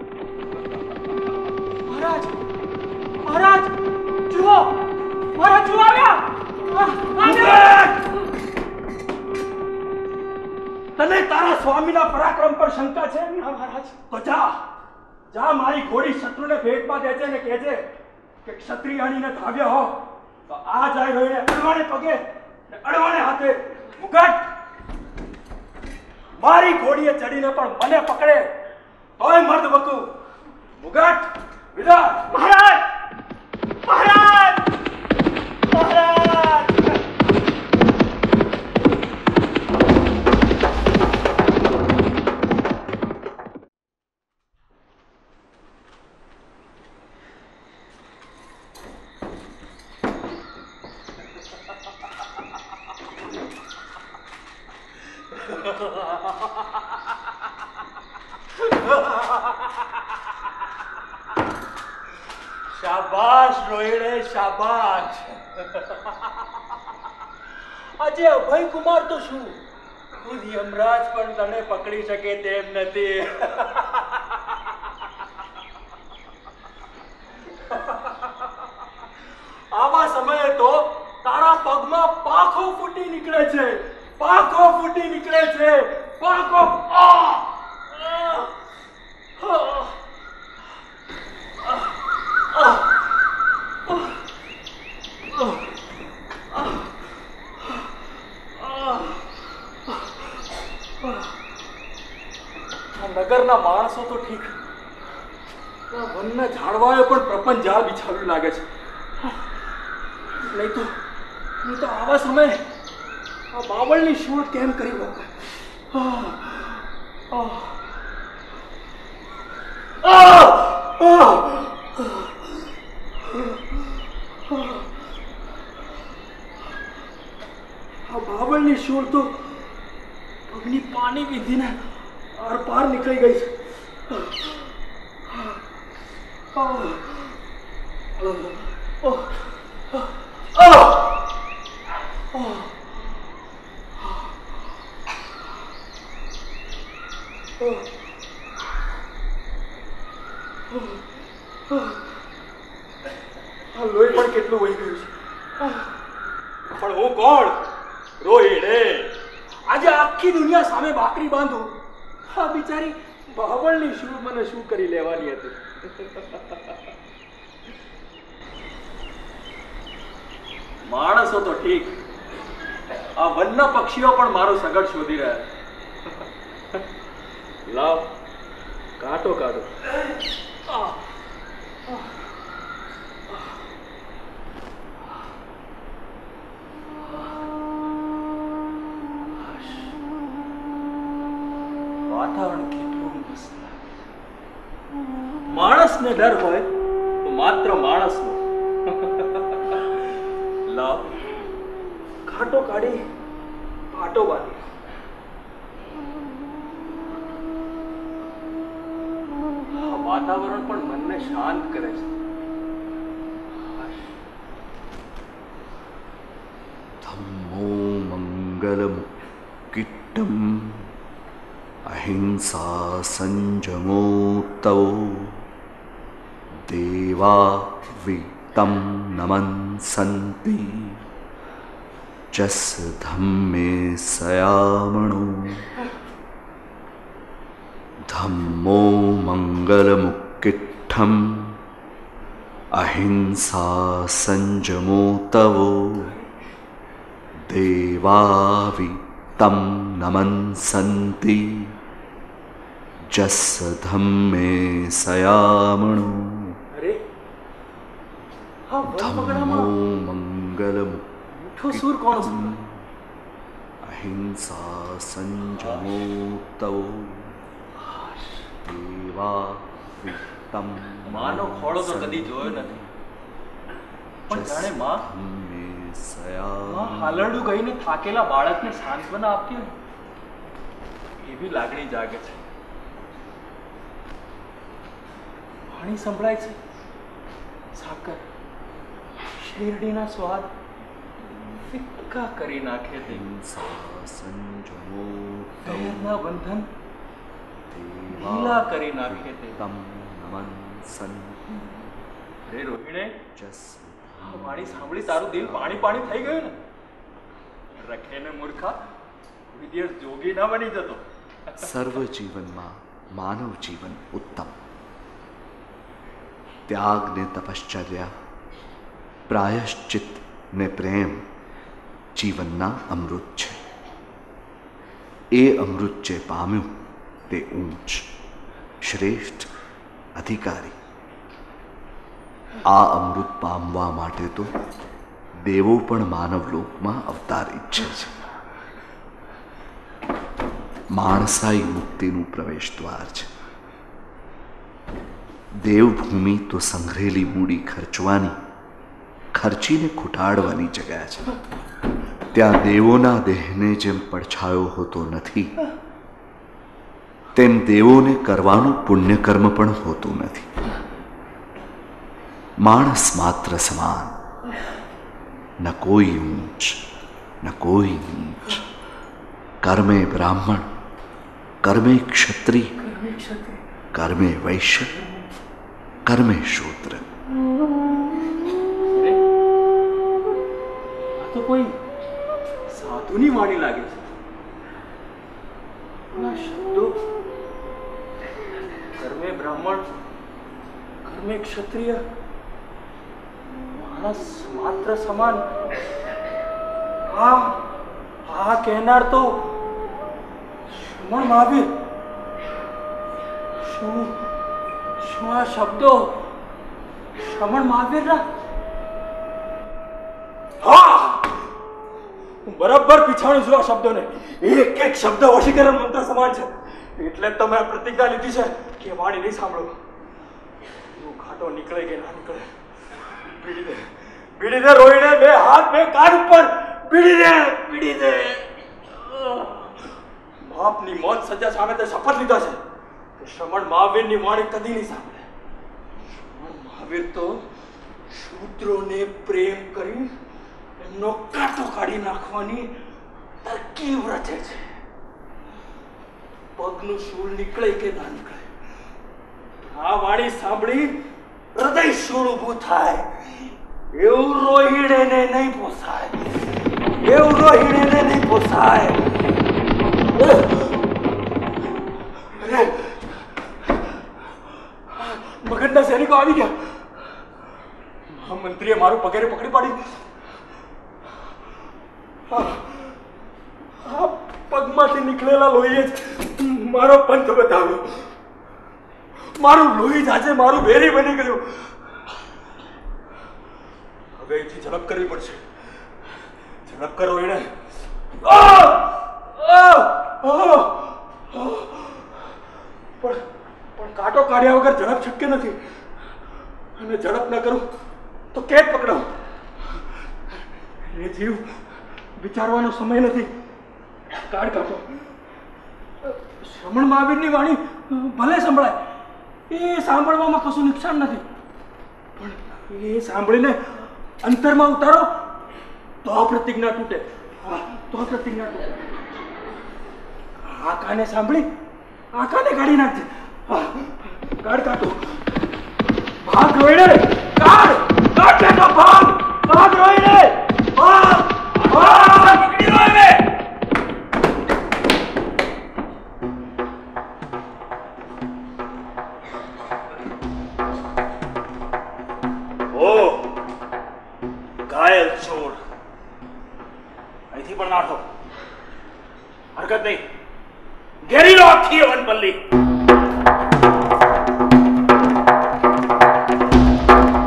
મહારાજ, મહારાજ, જુઓ, મહારાજ જુઓ આવ્યા. તને તારા સ્વામીના પરાક્રમ પર શંકા છે? મહારાજ, તો જા મારી ઘોડી શત્રુને ભેટમાં દેજે ને કહેજે કે ક્ષત્રિયાણીને ધાવ્યા હો તો આ જાય રોઈને અડવાણે પગે ને અડવાણે હાથે. મુગાટ, મારી ઘોડીએ ચડીને પણ મને પકડે તોય મર્દ બકું. મુગાટ, વિદા. મહારાજ, મહારાજ, મહારાજ. રોહિણે શાબાશ. આજે અભય કુમાર તો શું, ખુદ યમરાજ પણ તને પકડી શકે તેમ નથી. આવા સમયે તો તારા પગમાં પાંખો ફૂટી નીકળે છે, પાંખો ફૂટી નીકળે છે, પાંખો. નગરના માણસો તો ઠીક, વનના ઝાડવાએ પણ પ્રપંચ જાળ બિછાવ્યું લાગે છે. નહીં તો આવા સમયે આ બાવળની શોધ કેમ કરી વખત. આ બાવળની શોધ તો પગની પાણી વિધિને આર પાર નીકળી ગઈ છે. લોહી પણ કેટલું વહી ગયું છે. પણ હું કોણ? રોહિણે. આજે આખી દુનિયા સામે બાકરી બાંધું, આ બિચારી બાવળની શું મને શું કરી લેવાની હતી. માણસો તો ઠીક, આ વનના પક્ષીઓ પણ મારું સગડ શોધી રહ્યા. લાવ કાંટો કાઢો. વાતાવરણ કેટલું મસ્ત. માણસને ડર હોય તો માત્ર માણસનો. લાવ ઘાટો કાઢી પાટો બાંધી. આ વાતાવરણ પણ મનને શાંત કરે છે. ધમ્મો મંગલમુક્તિટમ અહિંસા સંજમો તવ દેવા વિત્તમ નમન્સન્તિ જસ ધમ્મે સયામણો. ધમ્મો મંગલમુક્તિઠ્ઠમ અહિંસા સંજમો તવ દેવા વિત્તમ નમન્સન્તિ જસ ધમ્મે સયામણો. ધમ્મો મંગલમુક્તિઠ્ઠમ સુર કોણ છે? અહિંસા સંજમો તવ દેવા વિત્તમ. માનો ખોળો તો કદી જોયો નથી, પણ જાણે માં હાલરડું ગઈને થાકેલા બાળકને સાંત્વના આપતી હોય એવી લાગણી જાગે છે. પાણી સંભળાય છે, સાકર શેરડીના સ્વાદ ફિક્કા કરી નાખે તે. પહેરના બંધન ઢીલા કરી નાખે તે. રે રોહિણે, વાણી સાંભળી તારું દિલ પાણી પાણી થઈ ગયું ને? રખે ને મૂર્ખા, કોઈ દિવસ જોગી ના બની જતો. સર્વ જીવનમાં માનવ જીવન ઉત્તમ. ત્યાગ ને તપશ્ચર્યા, પ્રાયશ્ચિત ને પ્રેમ જીવનના અમૃત છે. એ અમૃત જે પામ્યું તે ઊંચ, શ્રેષ્ઠ, અધિકારી. આ અમૃત પામવા માટે તો દેવો પણ માનવલોકમાં અવતાર ઈચ્છે છે. માણસાઈ મુક્તિનું પ્રવેશ દ્વાર છે. દેવભૂમિ તો સંઘરેલી મૂડી ખર્ચવાની, ખર્ચીને ખૂટાડવાની જગ્યા છે. ત્યાં દેવોના દેહને જેમ પડછાયો હોતો નથી, તેમ દેવોને કરવાનું પુણ્યકર્મ પણ હોતું નથી. मानस मात्र समान, न कोई ऊंच न कोई नीच। कर्मे ब्राह्मण, कर्मे क्षत्रिय, कर्मे वैश्य, कर्मे शूद्र। तो कोई साधुनी वाणी लागे छे। शब्दों कर्मे ब्राह्मण, कर्मे क्षत्रिय, मानस मात्र समान। हाँ कहनार तो श्रमण महावीर। શું આ શબ્દો શ્રમણ મહાવીરના? હા, હું બરાબર પીછાણું છું આ શબ્દોને. એક એક શબ્દ વશીકરણ મંત્ર સમાન છે. એટલે જ તો મેં પ્રતિજ્ઞા લીધી છે કે વાણી નહીં સાંભળો. તું ઘાટો નીકળે કે ના નીકળે, બીડી દે રોઈને, બે હાથ બે કાન ઉપર બીડી દે. બાપની મોત સજા સામે તે શપથ લીધા છે કે શ્રમણ મહાવીરની વાણી કદી નહીં સાંભળે. શ્રમણ મહાવીર તો શૂદ્રોને પ્રેમ કરી એમનો કાંટો કાઢી નાખવાની તરકીબ રચે છે. પગનું શૂળ નીકળે કે ના નીકળે, આ વાણી સાંભળી હૃદય શૂળ ઊભું થાય. એવું રોહિણીને નહીં પોસાય, એવું રોહિણીને નહીં પોસાય. અરે મગજના સૈનિકો આવી ગયા. મહામંત્રીએ મારું પગેરે પકડી પાડી. આ પગમાંથી નીકળેલા લોહીએ મારો પંથ બતાવ્યો. મારું લોહી જ આજે મારું વેરી બની ગયું. હવે અહીંથી ઝડપ કરવી પડશે. ઝડપ કરો એને. પણ કાંટો કાઢ્યા વગર ઝડપ શક્ય નથી. અને ઝડપ ન કરું તો કેદ પકડાવ. એ જીવ વિચારવાનો સમય નથી. કાઢ કાઢો. શ્રમણ મહાવીરની વાણી ભલે સંભળાય, એ સાંભળવામાં કશું નુકસાન નથી, પણ એ સાંભળીને અંતરમાં ઉતારો તો પ્રતિજ્ઞા તૂટે. તો પ્રતિજ્ઞા તૂટે. આ કાને સાંભળી આ કાને કાઢી નાખજે. કાઢ કાઢો. ભાગ રોઈને કાઢ કાઢો. ભાગ રોઈને પકડી રોઈને. ઘાયલ ચોર, અહીંથી પણ નાઠો. હરકત નહીં. ઘેરી લો આખી વનપલ્લી.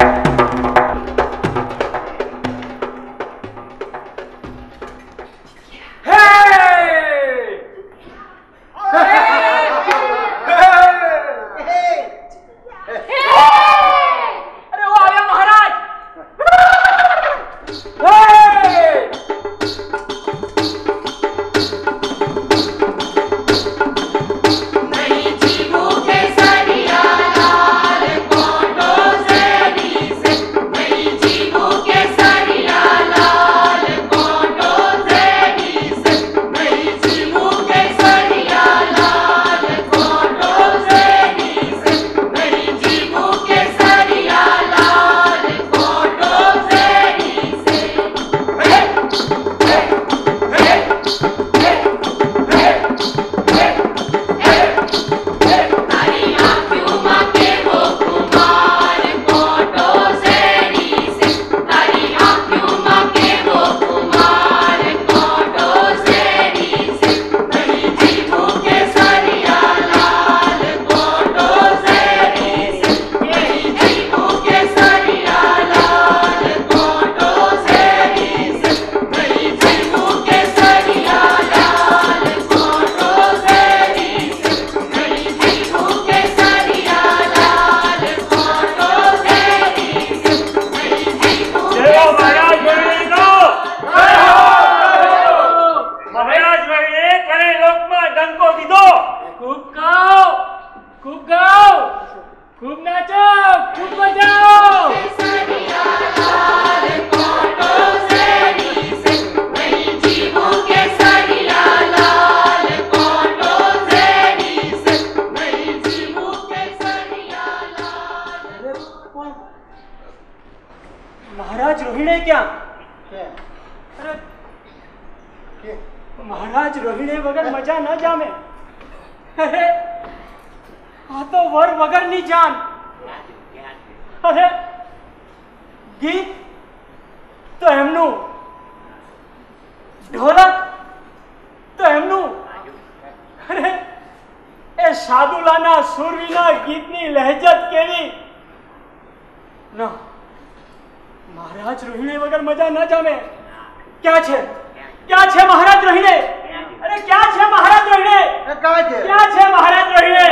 महाराज रोहिणे क्या? अरे महाराज रोहिणे वगर मजा न जामे। अरे आ तो वर वगर नी जान। अरे गीत तो एमनु, ढोलक तो एमनु। अरे ए सादुलाना सुरवीना गीतनी लहजत केवी न। महाराज रोहिणे वगर मजा न जामे। क्या छे? क्या छे महाराज रोहिणे? अरे क्या छे महाराज रोहिणे? क्या छे महाराज रोहिणे?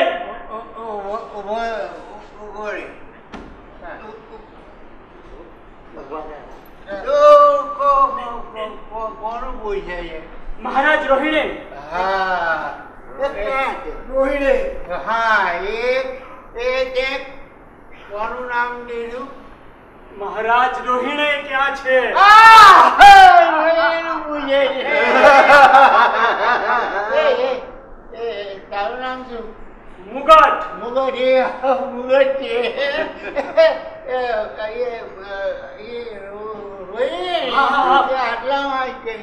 महाराज रोहिणे। રોહિણે હા એ દેખ કોનું નામ લીધું महाराज रोहिणे क्या छे? રોહિણેનું પૂછે છે તારું નામ શું? मुगट। મુગટ મુગટ છે આટલામાં કઈ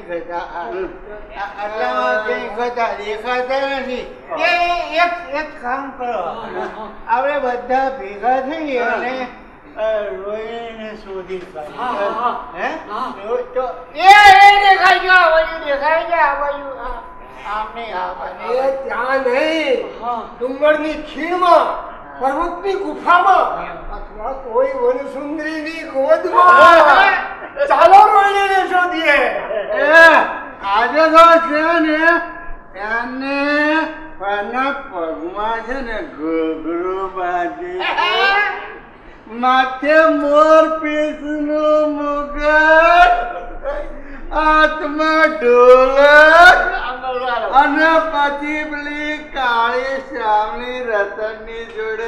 ખતા દેખાતા નથી. એક કામ કરો, આપણે બધા ભેગા થઈ અને રોહિણીને શોધી દેખાઈ ગયો આ બાજુ, દેખાઈ ગયા આ બાજુ. આમને ત્યાં નહીં, ડુંગરની ખીણમાં, પર્વતની ગુફામાં અથવા કોઈ વનસુંદરીની ગોદમાં. ચાલો રોહિણીને શોધીએ. આજે તો છે ને એને પગમાં છે ને ઘૂઘરો બાંધી, માથે મોર પીસનું મુગટ, હાથમાં ઢોલક અને પછી પેલી કાળી શ્યામની રતનની જોડે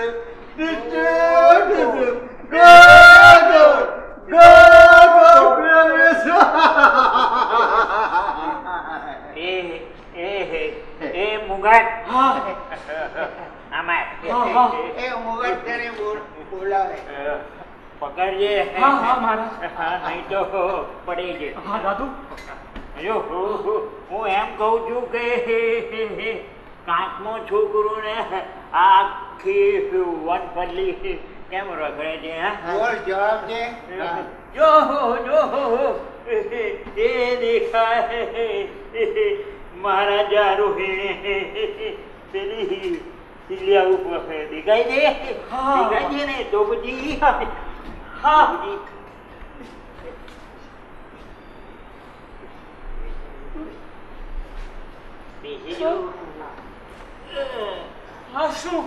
પકડજે. નહીં તો પડી જશે. हाँ दादू। જો હું એમ કહું છું કે કાંકનો છોકરો ને આખી વનપલ્લી કેમ રખડે છે? જવાબ છે. જો જો એ દેખાય મહારાજા રોહિણે પેલી સિલિયા ઉપર દેખાય છે. દેખાય છે ને તો પછી हाँ हाँ शू?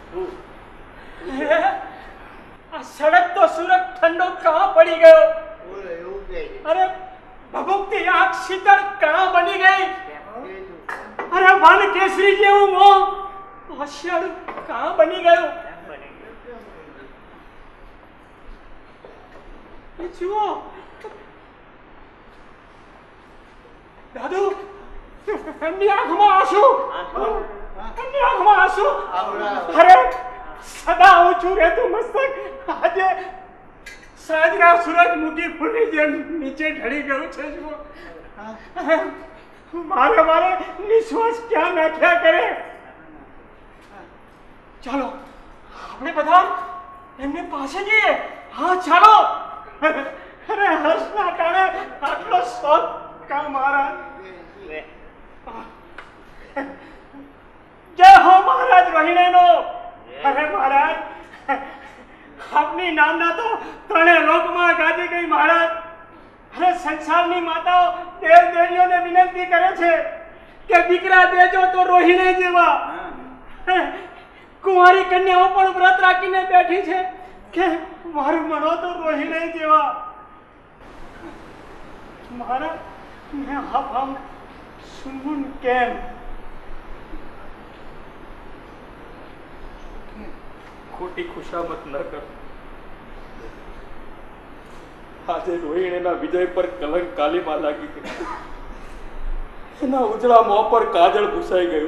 आ सड़क तो सूरत ठंडो कहाँ पड़ी गयो? अरे भभूकती आँख शीतल कहाँ बनी गई? अरे वन केसरी जेवू मों होशियार कहाँ बनी गयो? ये जुओ दादू, એમની આંખમાં આંસુ, એમની આંખમાં આંસુ. અરે સદા ઊંચું રહેતું મસ્તક આજે સાંજના સૂરજમુખી ફૂલની જેમ નીચે ઢળી ગયું છે. જુઓ મારે નિશ્વાસ ક્યાં નાખ્યા કરે. ચાલો આપણે બધા એમને પાસે જઈએ. હા ચાલો. અરે હર્ષના કારણે આટલો શોખ કા મારા. जय हो महाराज रोहिणे नो. अरे महाराज अपनी नामना तो त्रे लोक में गाजी गई महाराज. अरे संसारनी माताओ देव देवीओं ने विनंती करे छे के दीकरा देजो तो रोहिणे जेवा. कुंवारी कन्याओं पण व्रत राखीने बैठी छे के मारू मनो तो रोहिणे जेवा. महाराज मैं हम सुन केम ખોટી ખુશામત ન કર. આજે રોહિણીના વિજય પર કલંક કાલીમાં લાગી ગઈ. એના ઉજળા મોં પર કાજળ ભૂસાઈ ગયું.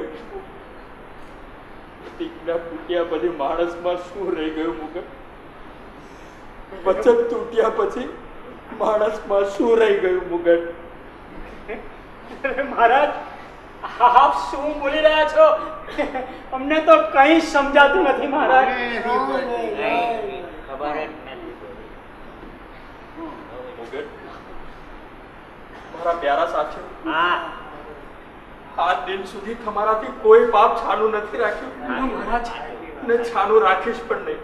દીકરા ફૂટ્યા પછી માણસમાં શું રહી ગયું મુગટ? વચન તૂટ્યા પછી માણસમાં શું રહી ગયું મુગટ? મહારાજ આપ શું બોલી રહ્યા છો? અમને તો કંઈ સમજાતું નથી મહારાજ. ખબર જ મુગટ, મારા પ્યારા સાચો, આ દિન સુધી તમારાથી કોઈ પાપ છાનું નથી રાખ્યું મહારાજ, ને છાનું રાખીશ પણ નહીં.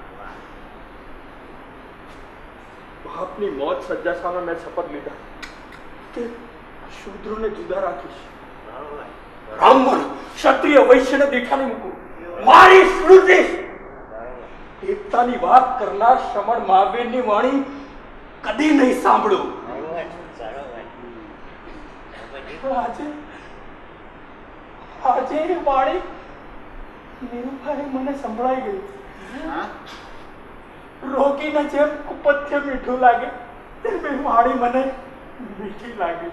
બાપની મોત સજ્જા સામે મેં શપથ લીધા કે શૂદ્રોને જુદા રાખીશ. બ્રાહ્મણ ક્ષત્રિય વૈશ્યને દીઠા નહીં મૂકું. મારી સ્મૃતિ એકતાની વાત કરનાર શ્રમણ મહાવીરની વાણી કદી નહીં સાંભળું. આજે એ વાણી નીરુભાઈ મને સંભળાઈ ગઈ. રોગીને જેમ કુપથ્ય મીઠું લાગે તેમ એ વાણી મને મીઠી લાગી.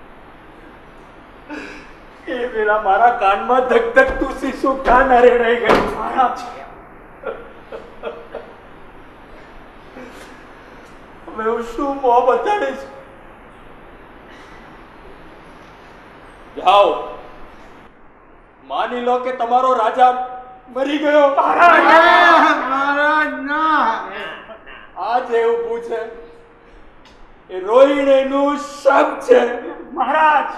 એ વેળા મારા કાનમાં ધગધગતું શીશું કાન અરે રહી ગયું. હવે હું શું મોં બતાડીશ? જાઓ, માની લો કે તમારો રાજા મરી ગયો. મહારાજ ના, આ જે ઊભું છે એ રોહિણીનું શબ છે. મહારાજ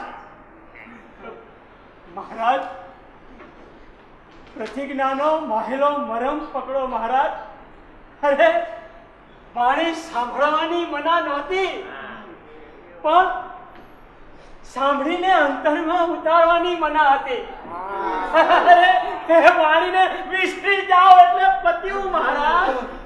મહારાજ પ્રતિજ્ઞાનો માહેલો મરમ પકડો મહારાજ. અરે વાણી સાંભળવાની મના નહોતી, પણ સાંભળીને અંતરમાં ઉતારવાની મના હતી. અરે એ વાણીને વિસરી જાઓ એટલે પત્યું મહારાજ.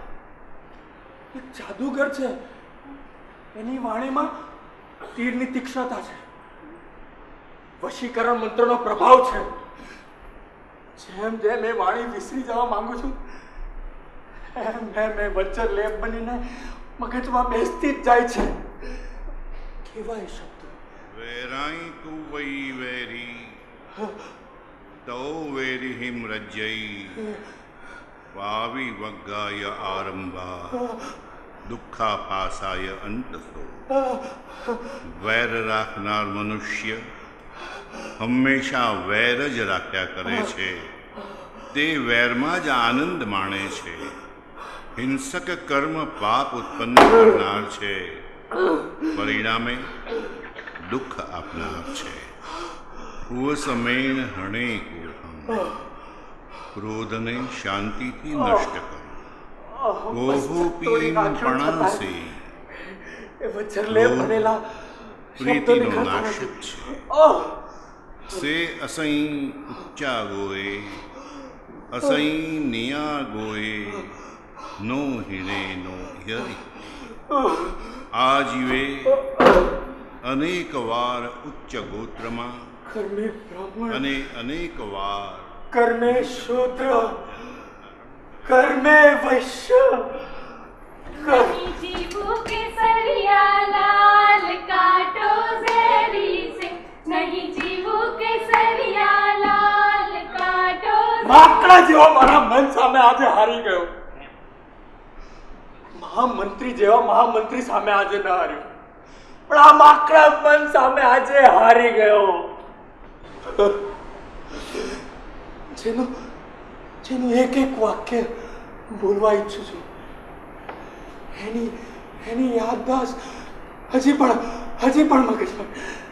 જાદુગર છે, એની વાણીમાં તીરની તીક્ષ્ણતા છે, વશીકરણ મંત્રનો પ્રભાવ છે. જેમ જેમ એ વાણી વિસરી જવા માંગુ છું એમ મેં વચ્ચર લેપ બનીને મગજમાં બેસતી જ જાય છે. કેવાય શબ્દ વેરાઈ તું વઈ વેરી તૌ વેરી હિમ રજ્જઈ વાવી વગ્ગાય આરંભા દુઃખા પાસાય અંતસો. વેર રાખનાર મનુષ્ય હંમેશા વેર જ રાખ્યા કરે છે. તે વેરમાં જ આનંદ માણે છે. હિંસક કર્મ પાપ ઉત્પન્ન કરનાર છે, પરિણામે દુઃખ આપનાર છે. કુસમેણ હણે કુહમ, ક્રોધને શાંતિથી નષ્ટ કરો. કોહુપીન પણાસે, પ્રીતિનો નાશક છે. સે અસઈ ઉચ્ચા ગોએ અસઈ નિયા ગોએ નો હિણે નો યરી. આ જીવે અનેક વાર ઉચ્ચ ગોત્રમાં કર્મે બ્રાહ્મણ અને અનેક વાર કર્મે શૂદ્ર કર્મે વૈશ્ય. नहीं जीवू केसरिया लाल काटो ज़ेरी से, नहीं जीवू केसरिया लाल काटो. માકડા જેવો મારા મન સામે આજે હારી ગયો. મહામંત્રી જેવા મહામંત્રી સામે આજે ન હાર્યો, પણ આ માકડા મન સામે આજે હારી ગયો. જેનું એક એક વાક્ય બોલવા ઈચ્છું છું, એની યાદદાસ્ત હજી પણ મગજમાં.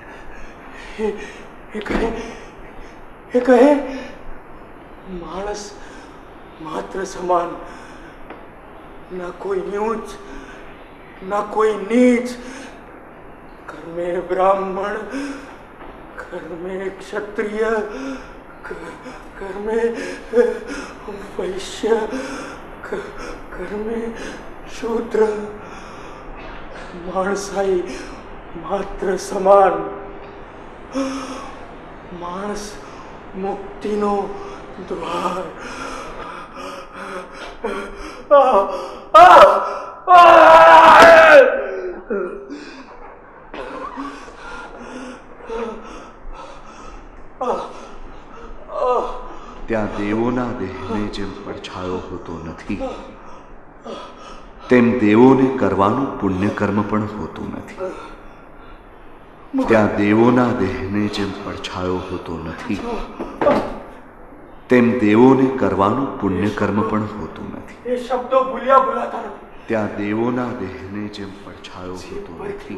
એ કહે માણસ માત્ર સમાન, ના કોઈ ઊંચ ના કોઈ નીચ. કર્મે બ્રાહ્મણ કર્મે ક્ષત્રિય કર્મે વૈશ્ય કર્મે શૂદ્ર. માણસાઈ માત્ર સમાન. માણસ મુક્તિનો દ્વાર. ત્યાં દેવોના દેહને જેમ પડછાયો હોતો નથી, તેમ દેવોને કરવાનું પુણ્યકર્મ પણ હોતું નથી. ત્યાં દેવોના દેહને જેમ પડછાયો હોતો નથી તેમ દેવોને કરવાનું પુણ્યકર્મ પણ હોતું નથી. એ શબ્દો ભૂલ્યા ભૂલાતા નથી. ત્યાં દેવોના દેહને જેમ પડછાયો હોતો નથી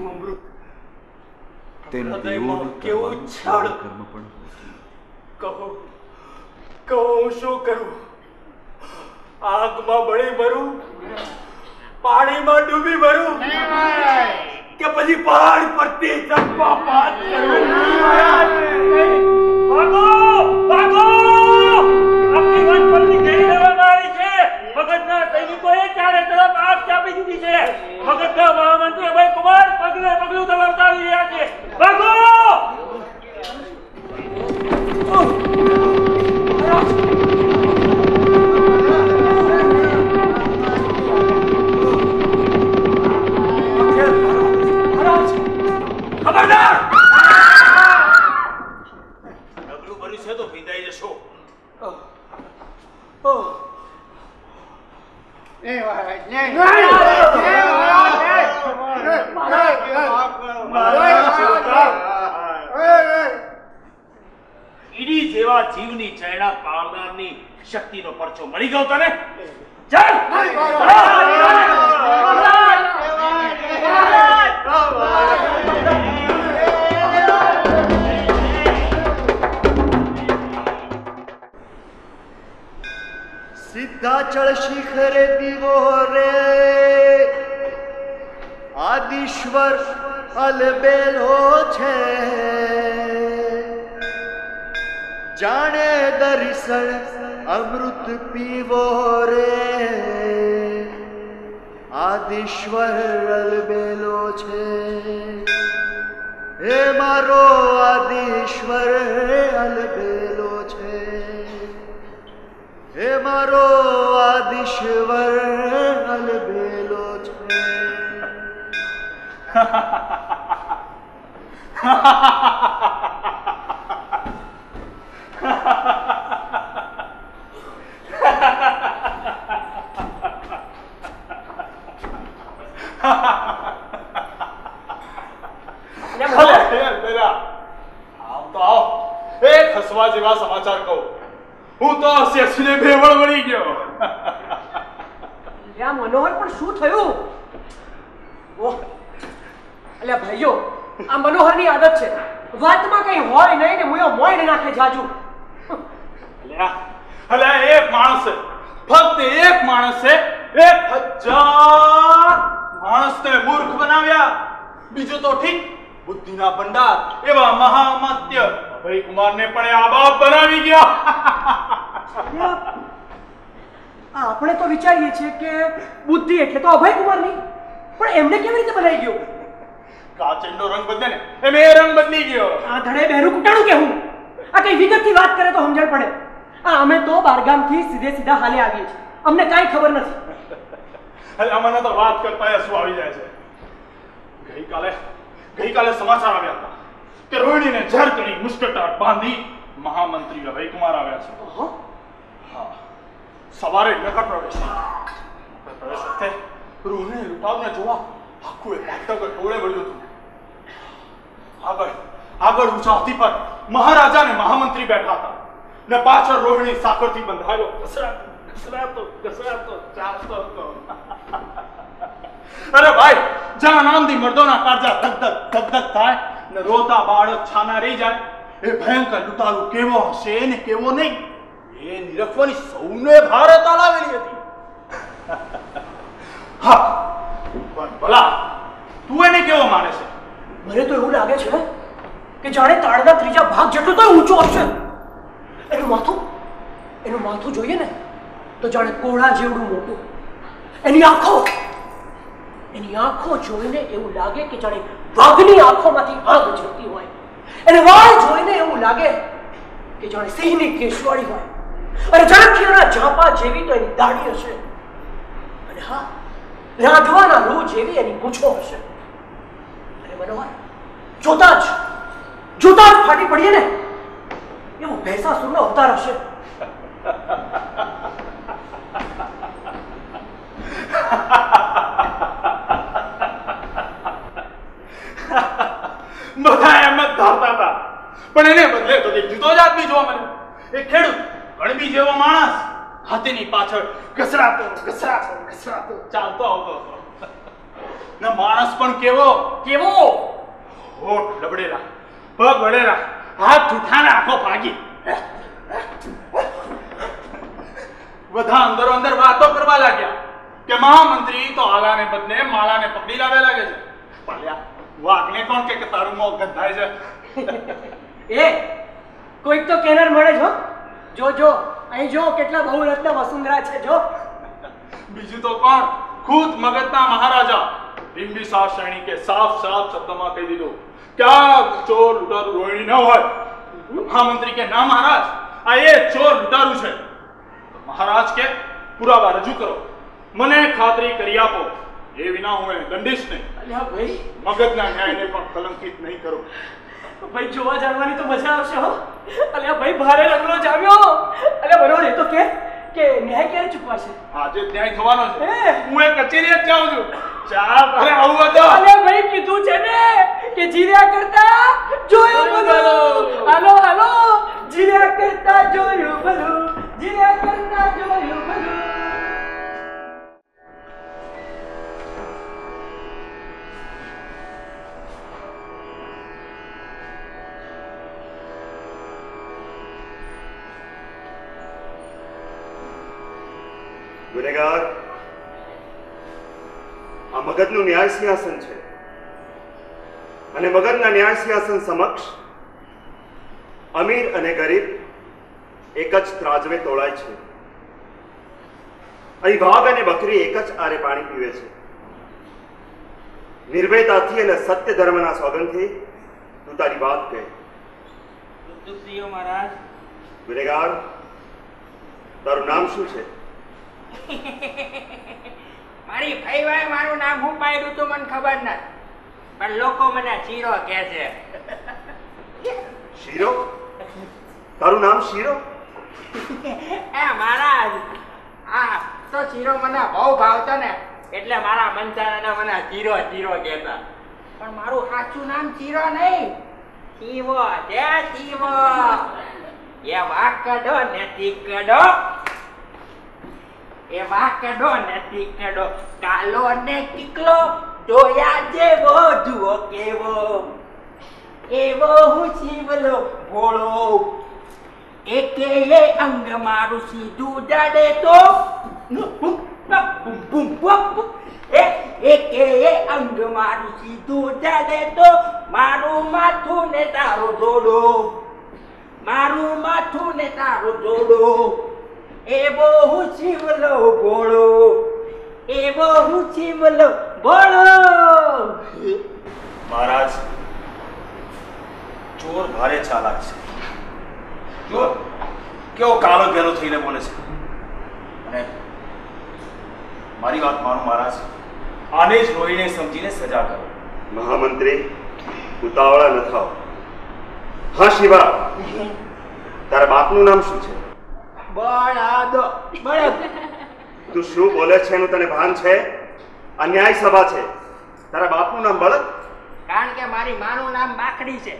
તેમ દેવોને કેવું કરવાનું પુણ્યકર્મ પણ હોતું. કહો કહો હું શું કરું? આગમાં બળી મરું, પાણીમાં ડૂબી મરું, કે પછી પહાડ પરથી ચંપા પાત કરું? ભાગો ભાગો! આપની વનપલ્લી ઘેરી લેવામાં આવી છે. મગધના સૈનિકોએ ચારે તરફ આગ ચાપી દીધી છે. મગધના મહામંત્રી અભય કુમાર પગલે પગલું દબાવતા આવી રહ્યા છે. ભાગો! ખબરદાર! ડગલું ભર્યું છે તો ભીંદાઈ જશો. ઈડી જેવા જીવની ચૈણા પાળનારની શક્તિનો પરચો મળી ગયો તને? ચાલ! સિદ્ધાચળ શિખરે દીવો રે આદિશ્વર અલબેલો છે. જાણે દર્શન અમૃત પીવો રે આદિશ્વર અલબેલો છે. હે મારો આદિશ્વર અલબેલો છે. હે મારો આદિશ્વર અલબેલો છે. હસવા જેવા સમાચાર કહું. હું તો શેષને ભેવળ વળી ગયો. મનોહર પણ શું થયું? ઓહ અલ્યા ભાઈઓ, આ મનોહરની આદત છે. વાતમાં કઈ હોય નહીં ને મુયો મોય નાખે જાજુ. અલ્યા એક માણસ, ફક્ત એક માણસે 1000 માણસને મૂર્ખ બનાવ્યા. બીજું તો ઠીક, બુદ્ધિના ભંડાર એવા મહામાત્ય અભય કુમારને પણ આ બાપ બનાવી ગયા. આપણે તો વિચારીએ છીએ કે બુદ્ધિ એટલે તો અભય કુમારની, પણ એમને કેવી રીતે બનાવી ગયો? કાચંડો રંગ બદલે ને એમ એ રંગ બદલી ગયો. આ ધડે બહેરું કુટાણું કેવું? આ કઈ વિગતથી વાત કરે તો સમજણ પડે. અમે તો બારગામથી સીધા હાલે આવીએ છીએ, અમને કાંઈ ખબર નથી. અમને તો વાત કરતા શું આવી જાય છે. ગઈકાલે સમાચાર આવ્યા હતા કે રોહિણીને ઝેર કરી મુસ્કટાટ બાંધી મહામંત્રી અભય કુમાર આવ્યા છે. હા, સવારે નગર પ્રવેશ વખતે રોહિણી લૂંટાવને જોવા આખું એક ટોળે વળ્યું હતું. આગળ ઊંચા હાથી પર મહારાજા ને મહામંત્રી બેઠા હતા ને પાછળ રોહિણી સાકરથી બંધાયેલો ઘસરાતો ચાલતો હતો. અરે ભાઈ, જ્યાં નામથી મર્દોના કાળજા ધક થાય ને રોતા બાળક છાના રહી જાય, એ ભયંકર લૂંટારો કેવો હશે ને કેવો નહીં, એ નિરખવાની સૌને ભારે તાલાવેલી હતી. હા, પણ ભલા તું એને કેવો માને છે? મને તો એવું લાગે છે કે જાણે તાળના ત્રીજા ભાગ જેટલું તો ઊંચો હશે. એનું માથું જોઈએ ને તો જાણે કોળા જેવડું મોટું. એની આંખો જોઈને એવું લાગે કે જાણે વાઘની આંખોમાંથી આગ ઝરતી હોય. એને વાળ જોઈને એવું લાગે કે જાણે સિંહની કેશવાળી હોય. અને ઝડપિયાના ઝાપા જેવી તો એની દાઢી હશે. અને હા, રાંધવાના રૂ જેવી એની મૂછો હશે. અને મનોહર, જોતા જ ફાટી પડીએ ને એવો ભેંસાસુરનો અવતાર હશે. બધા એમ જ ધારતા હતા, પણ એને બદલે તો એક જુદો જ આદમી જોવા મળ્યો. એક ખેડૂત ગણબી જેવો માણસ હાથીની પાછળ ઘસરાતો ચાલતો આવતો હતો. ને માણસ પણ કેવો કેવો? હોઠ લબડેલા, પગ વળેલા, હાથ જૂઠાને આંખો ભાગી. બધા અંદરો અંદર વાતો કરવા લાગ્યા કે મહામંત્રી તો આલાને બદલે માળાને પકડી લાવે લાગે છે. પાલ્યા વાઘને કોણ કે તારું મોં ગંધાય છે? એ કોઈક તો કેનર મળે છો. જો અહીં જો કેટલા બહુરત્ન વસુંધરા છે. જો બીજું તો કોણ? ખુદ મગધના મહારાજા બિંબિસાર શ્રેણી કે સાફ શબ્દમાં કહી દીધું કે આ ચોર લૂંટારું રોહિણી ન હોય. મહામંત્રી કે ના મહારાજ, આ એ ચોર લૂંટારું છે. મહારાજ કે પુરાવા રજૂ કરો, મને ખાતરી કરી આપો, એ વિના હું દંડીશ નહીં. અલ્યા ભાઈ, મગધના ન્યાયને પણ કલંકિત નહીં કરો. ભાઈ જોવા જાણવાની તો મજા આવશે હો. અલ્યા ભાઈ ભારે રંગલો જામ્યો. અલ્યા બરોબર, એ તો કે ન્યાય ક્યારે ચૂકવાશે? આજે જ ન્યાય થવાનો છે. હું એ કચેરી જ જાઉં છું. ચાલ અરે આવું હતો. અલ્યા ભાઈ કીધું છે ને કે જીવ્યા કરતા જોયું બધું. હાલો જીવ્યા કરતા જોયું બધું, જીવ્યા કરતા જોયું બધું. ગુનેગાર, આ મગધનું ન્યાય સિંહાસન છે અને મગધના ન્યાય સિંહાસન સમક્ષ અમીર અને ગરીબ એક જ ત્રાજવે તોળાય છે. અહીં વાઘ અને બકરી એક જ આરે પાણી પીવે છે. નિર્ભયતાથી અને સત્ય ધર્મના સોગંદથી તું તારી વાત કહે. મહારાજ. ગુનેગાર, તારું નામ શું છે? મારી ભાઈ મારું નામ હું પાડ્યું તો મને ખબર નથી, પણ લોકો મને શીરો કહે છે. શીરો? તારું નામ શીરો? એ મહારાજ, આ તો શીરો મને બહુ ભાવતો ને, એટલે મારા મંચાના મને શીરો કહેતા. પણ મારું સાચું નામ શીરો નહીં, શીવો છે. શીવો એ વાકડો નથી કડો, એ વાકડો નથી કડો, કાલો ને કીકલો જોયા જેવો જુઓ કેવો, એવો હું શિવલો ભોળો, એકે અંગ મારું સીધું જડે તો એકે અંગ મારું સીધું જડે તો મારું માથું ને તારું જોડો, મારું માથું ને તારું જોડો, એવો હું શિવલો ભોળો, એવો હું શિવલો ભોળો. મહારાજ, ચોર ભારે ચાલાક છે. જો કેવો કાળો ઘેરો થઈને બોલે છે. અને મારી વાત માનો મહારાજ, આને જ રોઈને સમજીને સજા કરો. મહામંત્રી, ઉતાવળા ન થાઓ. હા શિવા, તારા બાપનું નામ શું છે? બળદ. તું શું બોલે છે એનું તને ભાન છે? આ ન્યાય સભા છે. તારા બાપનું નામ બળદ? કારણ કે મારી માનું નામ બાકડી છે.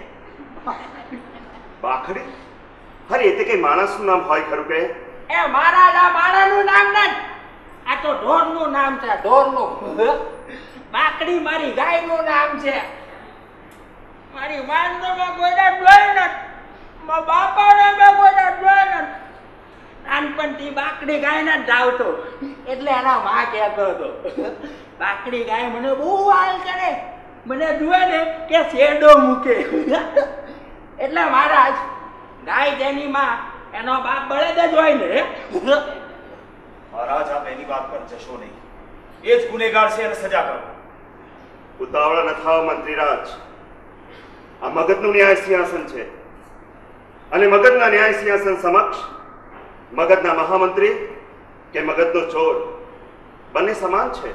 બાકડી? અરે એ તે કઈ માણસનું નામ હોય ખરું કે? એ મારા માણાનું નામ નથી, આ તો ઢોરનું નામ છે. ઢોરનું. બાકડી મારી ગાયનું નામ છે. મારી માનને મેં કોઈના જોઈ નથી, મારા બાપાને મેં કોઈના જોઈ નથી. નાનપણથી બાકડી ગાયને જ ધાવતો, એટલે એના માં કહેતો હતો બાકડી ગાય મને બહુ હાલ કરે, મને જુએ ને કે શેડો મૂકે. એટલે મહારાજ, ગાય જેની માં એનો બાપ બળદ જ હોય ને. મહારાજ, આપ એની વાત પર જશો નહીં. એ જ ગુનેગાર છે, એને સજા કરો. ઉતાવળા ન થાઓ મંત્રીરાજ. આ મગધનું ન્યાય સિંહાસન છે અને મગધના ન્યાય સિંહાસન સમક્ષ મગધના મહામંત્રી કે મગધનો ચોર બંને સમાન છે.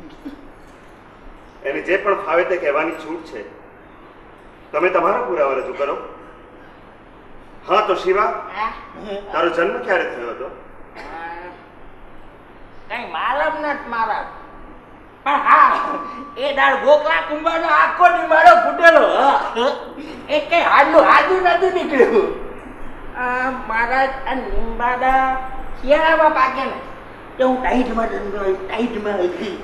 એને જે પણ ફાવે તે કહેવાની છૂટ છે. તમે તમારા પુરાવા રજૂ કરો. હા તો શિવા, તારો જન્મ ક્યારે થયો હતો? કઈ માલમ નથી મારા, પણ હા એ દાળ ગોકળા કુંભારનો આખો નિમાડો ફૂટેલો. એ કઈ હાજુ નથી નીકળ્યું. મહારાજ આ નિંબાડા શિયાળામાં પાકે ને તો હું ટાઈટમાં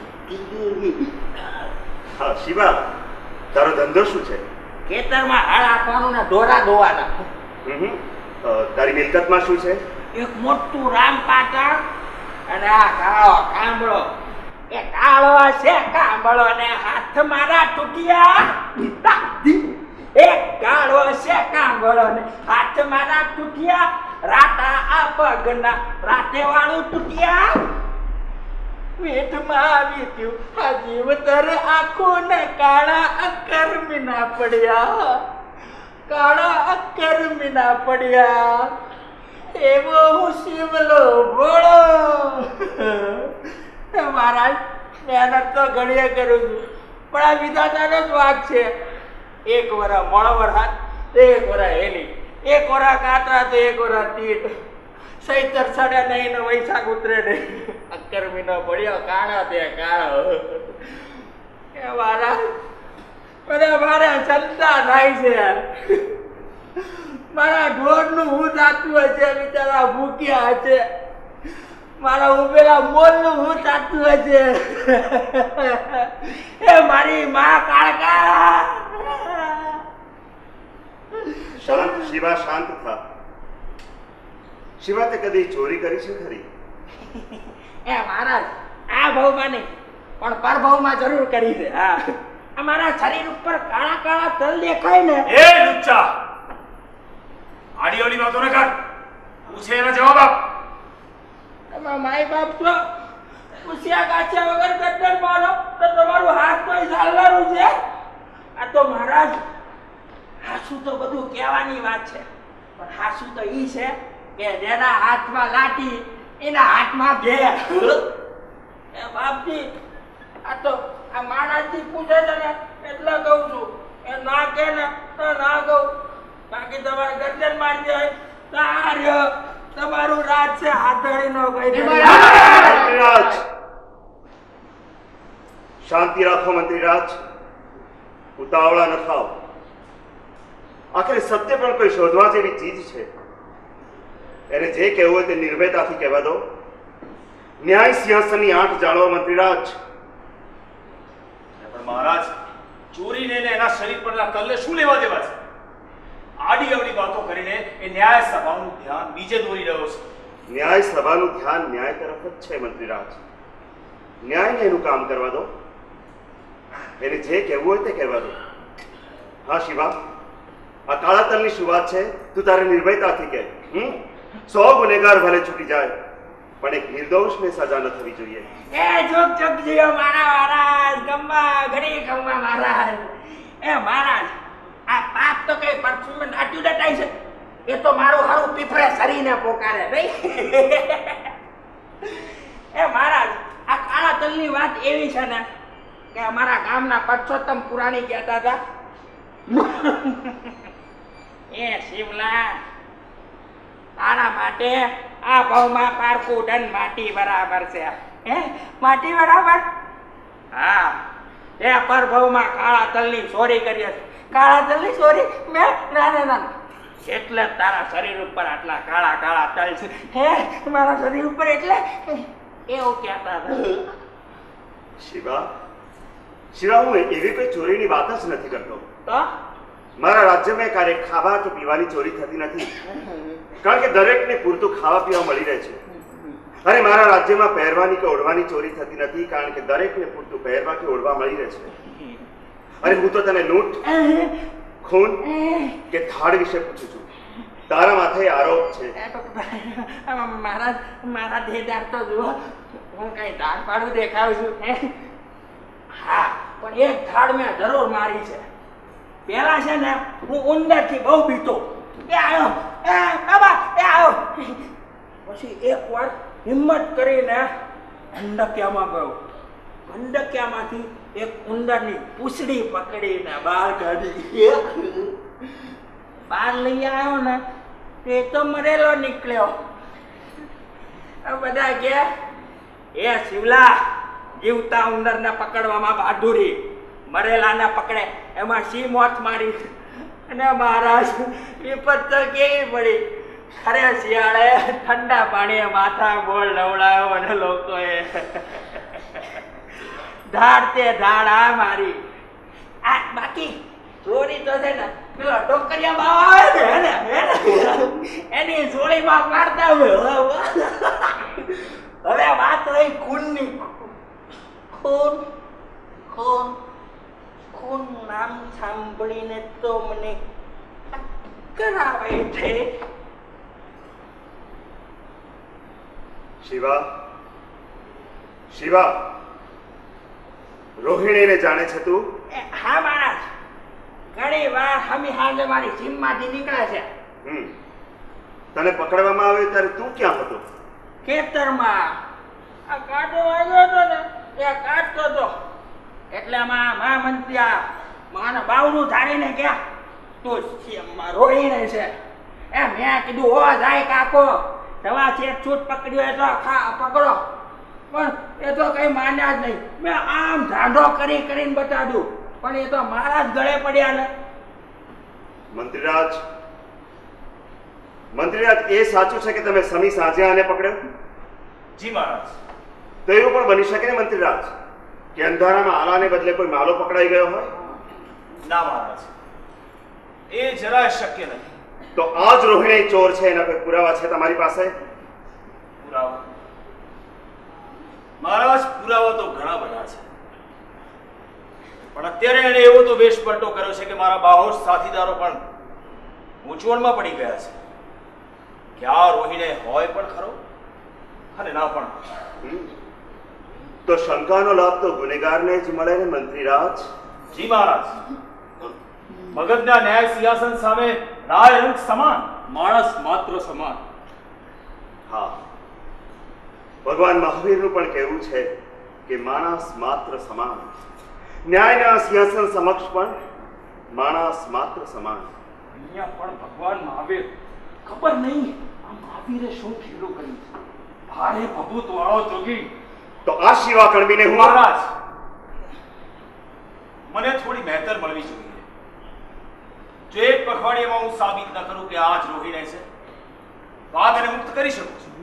હા શિવા, તારો ધંધો શું છે? ખેતરમાં હાળ આપવાનું ને ઢોરા ધોવાના. તારી મિલકતમાં શું છે? એક મોટું રામ પાટણ અને આ કાળો કાંબળો. એ કાળો છે કાંબળો ને હાથ મારા તૂટ્યા. એક કાળો છે કાંબળો ને હાથ મારા તૂટ્યા. રાતા આ પગના રાતે વાળું તૂટ્યા. પેટમાં આવી ગયું આ જીવતર આખો ને કાળા અક્કર મીના પડ્યા. કાળા અક્કર મીના પડ્યા. એવો હું શિવલો ભોળો. મહારાજ મહેનત તો ઘણીએ કરું છું પણ આ વિધાતાનો જ વાક છે. એક વરા મોળવર હાથ, એક વરા હેલી, એક વરા કાતરા તો એક વરા તીટ. સૈતર સડે નહીં ને વૈશાખ ઉતરે નહીં. અક્કર મીનો પડ્યો કાળો તે કાળો. એ મહારાજ મને મારે ચિંતા થાય છે. મારા ઢોરનું હું થાતું હશે, બિચારા ભૂખ્યા હશે. મારા ઉભેલા મોલનું હું થાતું હશે. એ મારી માં કાળકા. શાંત શિવા, શાંત થા. શિવા, તે કદી ચોરી કરી છે ખરી? એ મહારાજ આ ભાવમાં નહીં પણ પરભાવમાં જરૂર કરી છે. હા, અમારા શરીર ઉપર કાળા કાળા તલ દેખાય ને. એ લુચ્ચા, આડી ઓલી વાતો ન કર. પૂછે એનો જવાબ આપ. તમારા માય બાપ છો પૂછ્યા ગાછ્યા વગર ગદ્દર મારો તો તમારું હાથ તો ચાલવાનું છે. આ તો મહારાજ હાસુ તો બધું કહેવાની વાત છે પણ હાસુ તો ઈ છે કે જેના હાથમાં લાઠી એના હાથમાં ભે. એ બાપજી આ તો આ માણસથી પૂછે છે ને એટલે કહું છું. એ ના કે ને તો ના કહું. બાકી તમારે ગર્દન મારી જાય તાર્યો તમારું રાજ છે હાથડી નો ગઈ. મંત્રીરાજ, શાંતિ રાખો મંત્રીરાજ. ઉતાવળા ન થાવ. આખરે સત્ય પણ કોઈ શોધવા જેવી ચીજ છે. એને જે કહેવું હોય તે નિર્ભયતાથી કહેવા દો. ન્યાય સિંહાસનની આંખ જાળવો મંત્રીરાજ. પણ મહારાજ, ચોરીને એના શરીર પરના તલને શું લેવા દેવા છે? આડી અવડી વાતો કરીને એ ન્યાય સભાનું ધ્યાન બીજે દોરી રહ્યો છે. ન્યાય સભાનું ધ્યાન ન્યાય તરફ જ છે મંત્રીરાજ. ન્યાયને એનું કામ કરવા દો. એને જે કહેવું હોય તે કહેવા દો. હા શિવા, આ કાળા તલની શું વાત છે? તું તારે નિર્ભયતાથી કહે. 100 ગુનેગાર ભલે છૂટી જાય પણ એક નિર્દોષને સજા ન થવી જોઈએ. એ જોક જોક જીઓ મારા મહારાજ, ગમ્મા ઘડી ગમ્મા મહારાજ. એ મહારાજ આ પાપ તો કઈ પરફ્યુમ નાટ્યું દટાય છે. એ તો મારું હારું પીપરે સરીને પોકારે નહીં. એ મહારાજ આ કાળા તલની વાત એવી છે ને કે અમારા ગામના પરસોત્તમ પુરાણી કહેતા હતા એ શિવલા તારા માટે આ ભાવમાં પારકું ડન માટી બરાબર છે. હે માટી બરાબર? હા, તે પર ભાવમાં કાળા તલની ચોરી કરી છે. કાળા તલની ચોરી? મેં ના એટલે તારા શરીર ઉપર આટલા કાળા કાળા તલ છે. હે મારા શરીર ઉપર એટલે એવું કહેતા હતા. શિવા, હું એવી કોઈ ચોરીની વાત જ નથી કરતો. તો મારા રાજ્યમાં ક્યારેક ખાવા કે પીવાની ચોરી થતી નથી કારણ કે દરેકને પૂરતું ખાવા પીવા મળી રહે છે. અને મારા રાજ્યમાં પહેરવાની કે ઓઢવાની ચોરી થતી નથી કારણ કે દરેકને પૂરતું પહેરવા કે ઓઢવા મળી રહે છે. અરે હું તો તને લૂંટ, ખૂન કે થાળ વિશે પૂછું છું. તારા માથે આરોપ છે. મારા દેદાર તો જુઓ, હું કઈ ધાડ પાડું દેખાવું છું. હા, પણ એક થાળ મેં જરૂર મારી છે. પેલા છે ને હું ઉંદરથી બહુ બીતો. એ આવ્યો, એ બાબા એ આવ્યો. પછી એક વાર હિંમત કરીને અંડકિયામાં ગયો. અંડકિયામાંથી એક ઉંદરની પૂંછડી પકડીને બહાર કાઢી. બહાર લઈ આવ્યો ને એ તો મરેલો નીકળ્યો. બધા કે એ શિવલા જીવતા ઉંદરને પકડવામાં બહાદુરી, મરેલાને પકડે એમાં સી મોત મારી. અને મહારાજ વિપત તો કેવી પડી. ખરે શિયાળે ઠંડા પાણીએ માથા બોળ લવડાયો અને લોકોએ ધાડ તે ધાડ આ મારી. આ બાકી ચોરી તો છે ને પેલો ટોકરિયા બાવા આવે ને એની ચોરીમાં મારતા હોય. હવે વાત રહી ખૂનની. ખૂન ખૂન ખૂન નામ સાંભળીને તો મને કરાવે છે. શિવા, શિવા, રોહિણીને જાણે છે તું? હા મહારાજ, ઘણી વાર હમી હાજે મારી જીમમાંથી નીકળે છે. તને પકડવામાં આવ્યો ત્યારે તું ક્યાં હતો? ખેતરમાં. આ કાંટો વાગ્યો હતો ને એ કાઢતો હતો એટલે મહામંત્રી આ મારા બાવનું ધારીને ગયા તું રોહિણી છે. મેં કીધું હો જાય કાકો, દવા છે છૂટ પકડ્યો એ તો પકડો, પણ એ તો કઈ માન્યા જ નહીં. મેં આમ ધાંધો કરીને બતાડ્યું પણ એ તો મારા જ ગળે પડ્યા ને. મંત્રીરાજ, મંત્રીરાજ, એ સાચું છે કે તમે સમી સાંજે આને પકડ્યો? જી મહારાજ. તો એવું પણ બની શકે ને મંત્રીરાજ કે અંધારામાં આલાને બદલે કોઈ માલો પકડાઈ ગયો હોય? ના મહારાજ, એ જરાય શક્ય નથી. તો આ જ રોહિણી ચોર છે એના કોઈ પુરાવા છે તમારી પાસે? પુરાવા? મહારાજ, પુરાવા તો ઘણા બધા છે, પણ અત્યારે એને એવો તો વેશ પલટો કર્યો છે કે મારા બાહોશ સાથીદારો પણ મૂંઝવણમાં પડી ગયા છે કે આ રોહિણી હોય પણ ખરો અને ના પણ. તો શંકાનો લાભ તો ગુનેગારને જ મળે ને મંત્રીરાજ? જી મહારાજ, મગધના ન્યાય સિંહાસન સામે રાય રંગ સમાન, માણસ માત્ર સમાન. હા, ભગવાન મહાવીરનું પણ કહેવું છે કે માણસ માત્ર સમાન. ન્યાયના સિંહાસન સમક્ષ પણ માણસ માત્ર સમાન. અહીંયા પણ ભગવાન મહાવીર, ખબર નહીં આ મહાવીરે શું ખેલું કર્યું છે. ભારે ભભૂત વાળો જોગી. તો આ શિવા કણબીને હું મહારાજ, મને થોડી મહેતર મળવી જોઈએ. જો એક પખવાડિયામાં હું સાબિત ન કરું કે આ જ રોહિણી છે તો આ તેને મુક્ત કરી શકું છું.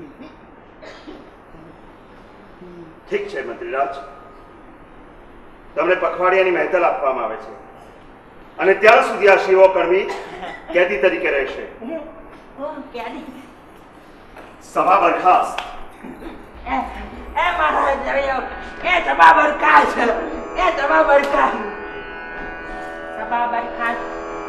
ઠીક છે મંત્રીરાજ, તમને પખવાડિયાની મહેતલ આપવામાં આવે છે અને ત્યાં સુધી આ શિવો કણબી કેદી તરીકે રહેશે. સભા બરખાસ્ત. એ મહારાજ, એ સભા બરખાસ્ત, એ સભા બરખાસ્ત, સભા બરખાસ્ત.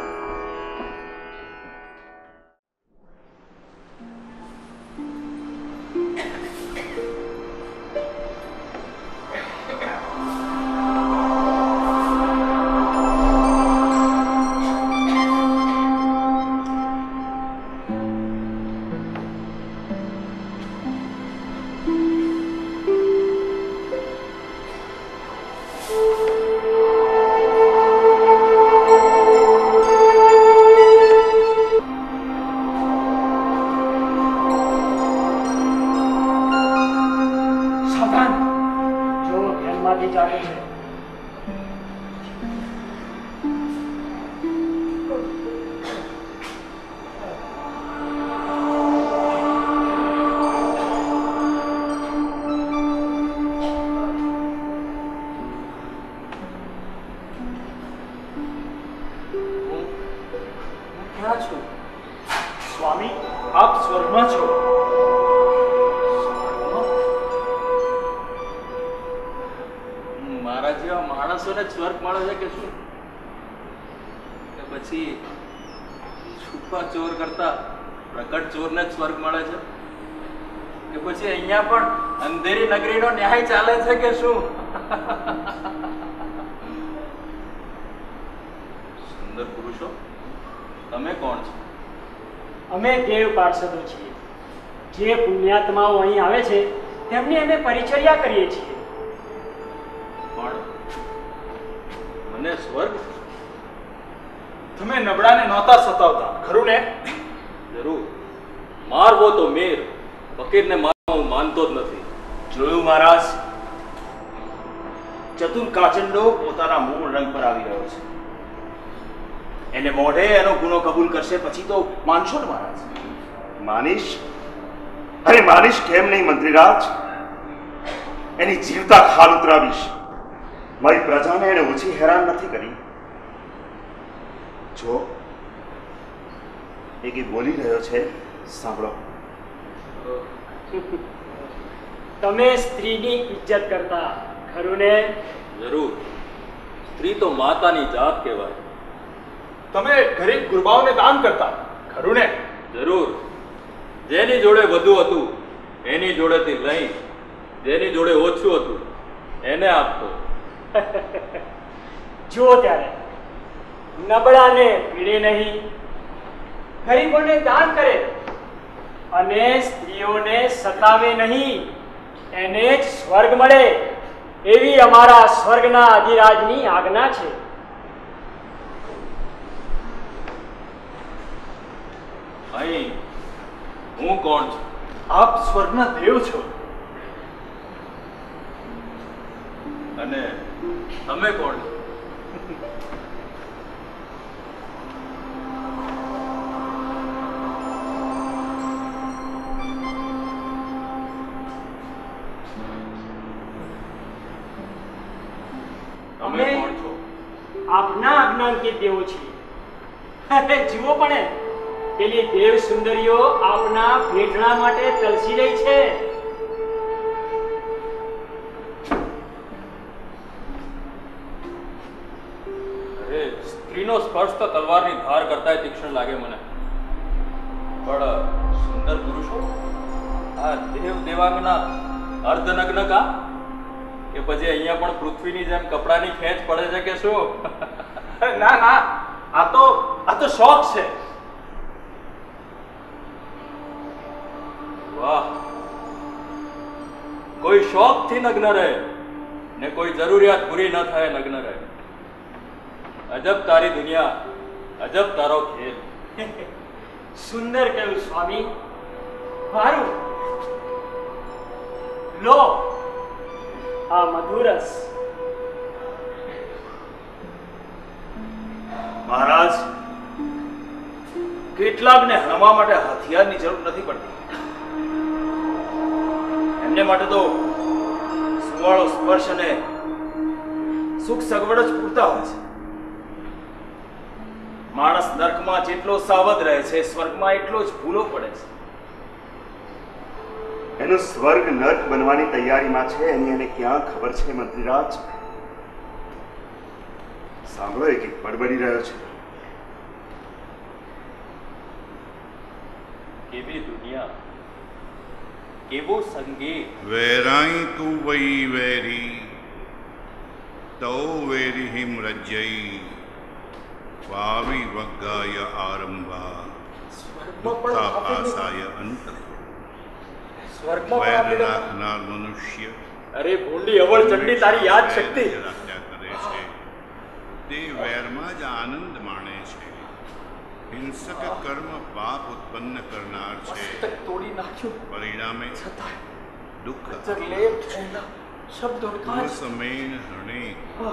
જે પુણ્યાત્માઓ અહીં આવે છે તેમની અમે પરિચર્યા કરીએ છીએ. પણ મને સ્વર્ગ? તમે નબળાને નહોતા સતાવતા ખરું ને? જરૂર, મારવો તો મેર, ફકીરને મારવા હું માનતો જ નથી. જોયું મહારાજ, ચતુર કાચંડો પોતાના મૂળ રંગ પર આવી રહ્યો છે. એને મોઢે એનો ગુનો કબૂલ કરશે પછી તો માનશો ને મહારાજ? માનીશ? અરે માનીશ કેમ નહીં મંત્રીરાજ? એની જીવતા ખાલ ઉતરાવીશ. મારી પ્રજાને એને ઓછી હેરાન નથી કરી. જો એ બોલી રહ્યો છે, સાંભળો. તમે સ્ત્રીની ઇજ્જત કરતા ખરું ને? જરૂર. સ્ત્રી તો માતાની જાત કહેવાય. તમે ગરીબ ગુરબાઓને દાન કરતા ખરું ને? જરૂર. જેની જોડે વધુ હતું એની જોડેથી લઈ, જેની જોડે ઓછું હતું એને આપતો. જુઓ ત્યારે નબળાને પીડે નહીં, ગરીબોને દાન કરે અને સ્ત્રીઓને સતાવે નહીં, એને જ સ્વર્ગ મળે એવી અમારા સ્વર્ગના અધિરાજની આજ્ઞા છે. અહીં હું કોણ છું? આપ સ્વર્ગના દેવ છો. અને તમે કોણ છો? અમે આપના અજ્ઞાનકિત દેવો છીએ. જુઓ પણ પેલી દેવ સુંદરીઓ આપના ભેટણા માટે તલસી રહી છે. અરે સ્ત્રીનો સ્પર્શ તો તલવારની ધાર કરતા તીક્ષ્ણ લાગે મને. પણ સુંદર પુરુષો, આ દેવ દેવાંગના અર્ધનગ્ન કા? કે પછી અહીંયા પણ પૃથ્વીની જેમ કપડાની ખેંચ પડે છે કે શું? ના ના, આ તો શોખ છે. વાહ, કોઈ શોખથી નગ્ન રહે ને કોઈ જરૂરિયાત પૂરી ન થાય નગ્ન રહે. અજબ તારી દુનિયા, અજબ તારો ખેલ. સુંદર કહ્યું સ્વામી. મારું લો આ મધુરસ. મહારાજ, કેટલાકને હણવા માટે હથિયારની જરૂર નથી પડતી. એમને માટે તો સુવાળો સ્પર્શ અને સુખ સગવડ જ પૂરતા હોય છે. માણસ નર્કમાં જેટલો સાવધ રહે છે, સ્વર્ગમાં એટલો જ ભૂલો પડે છે. એનું સ્વર્ગ નર્ક બનવાની તૈયારીમાં છે, એની એને ક્યાં ખબર છે મંત્રીરાજ? સાંભળો, એક બડબડી રહ્યો છે. કેવી દુનિયા, કેવો સંગીત. વેરાઈ તું વઈ વેરી તૌ વેરી હિમ રજ્જઈ વાવી વગ્ગાય આરંભા મુક્તા પાસાય અંત વેર રાખનાર મનુષ્ય અરે ભૂંડી અવળ ચંડી તારી યાદ શક્તિ કરે છે તે વેરમાં જ આનંદ માણે છે. હિંસક કર્મ પાપ ઉત્પન્ન કરનાર છે, તોડી નાખ્યું, પરિણામે દુઃખ. સમેન હણે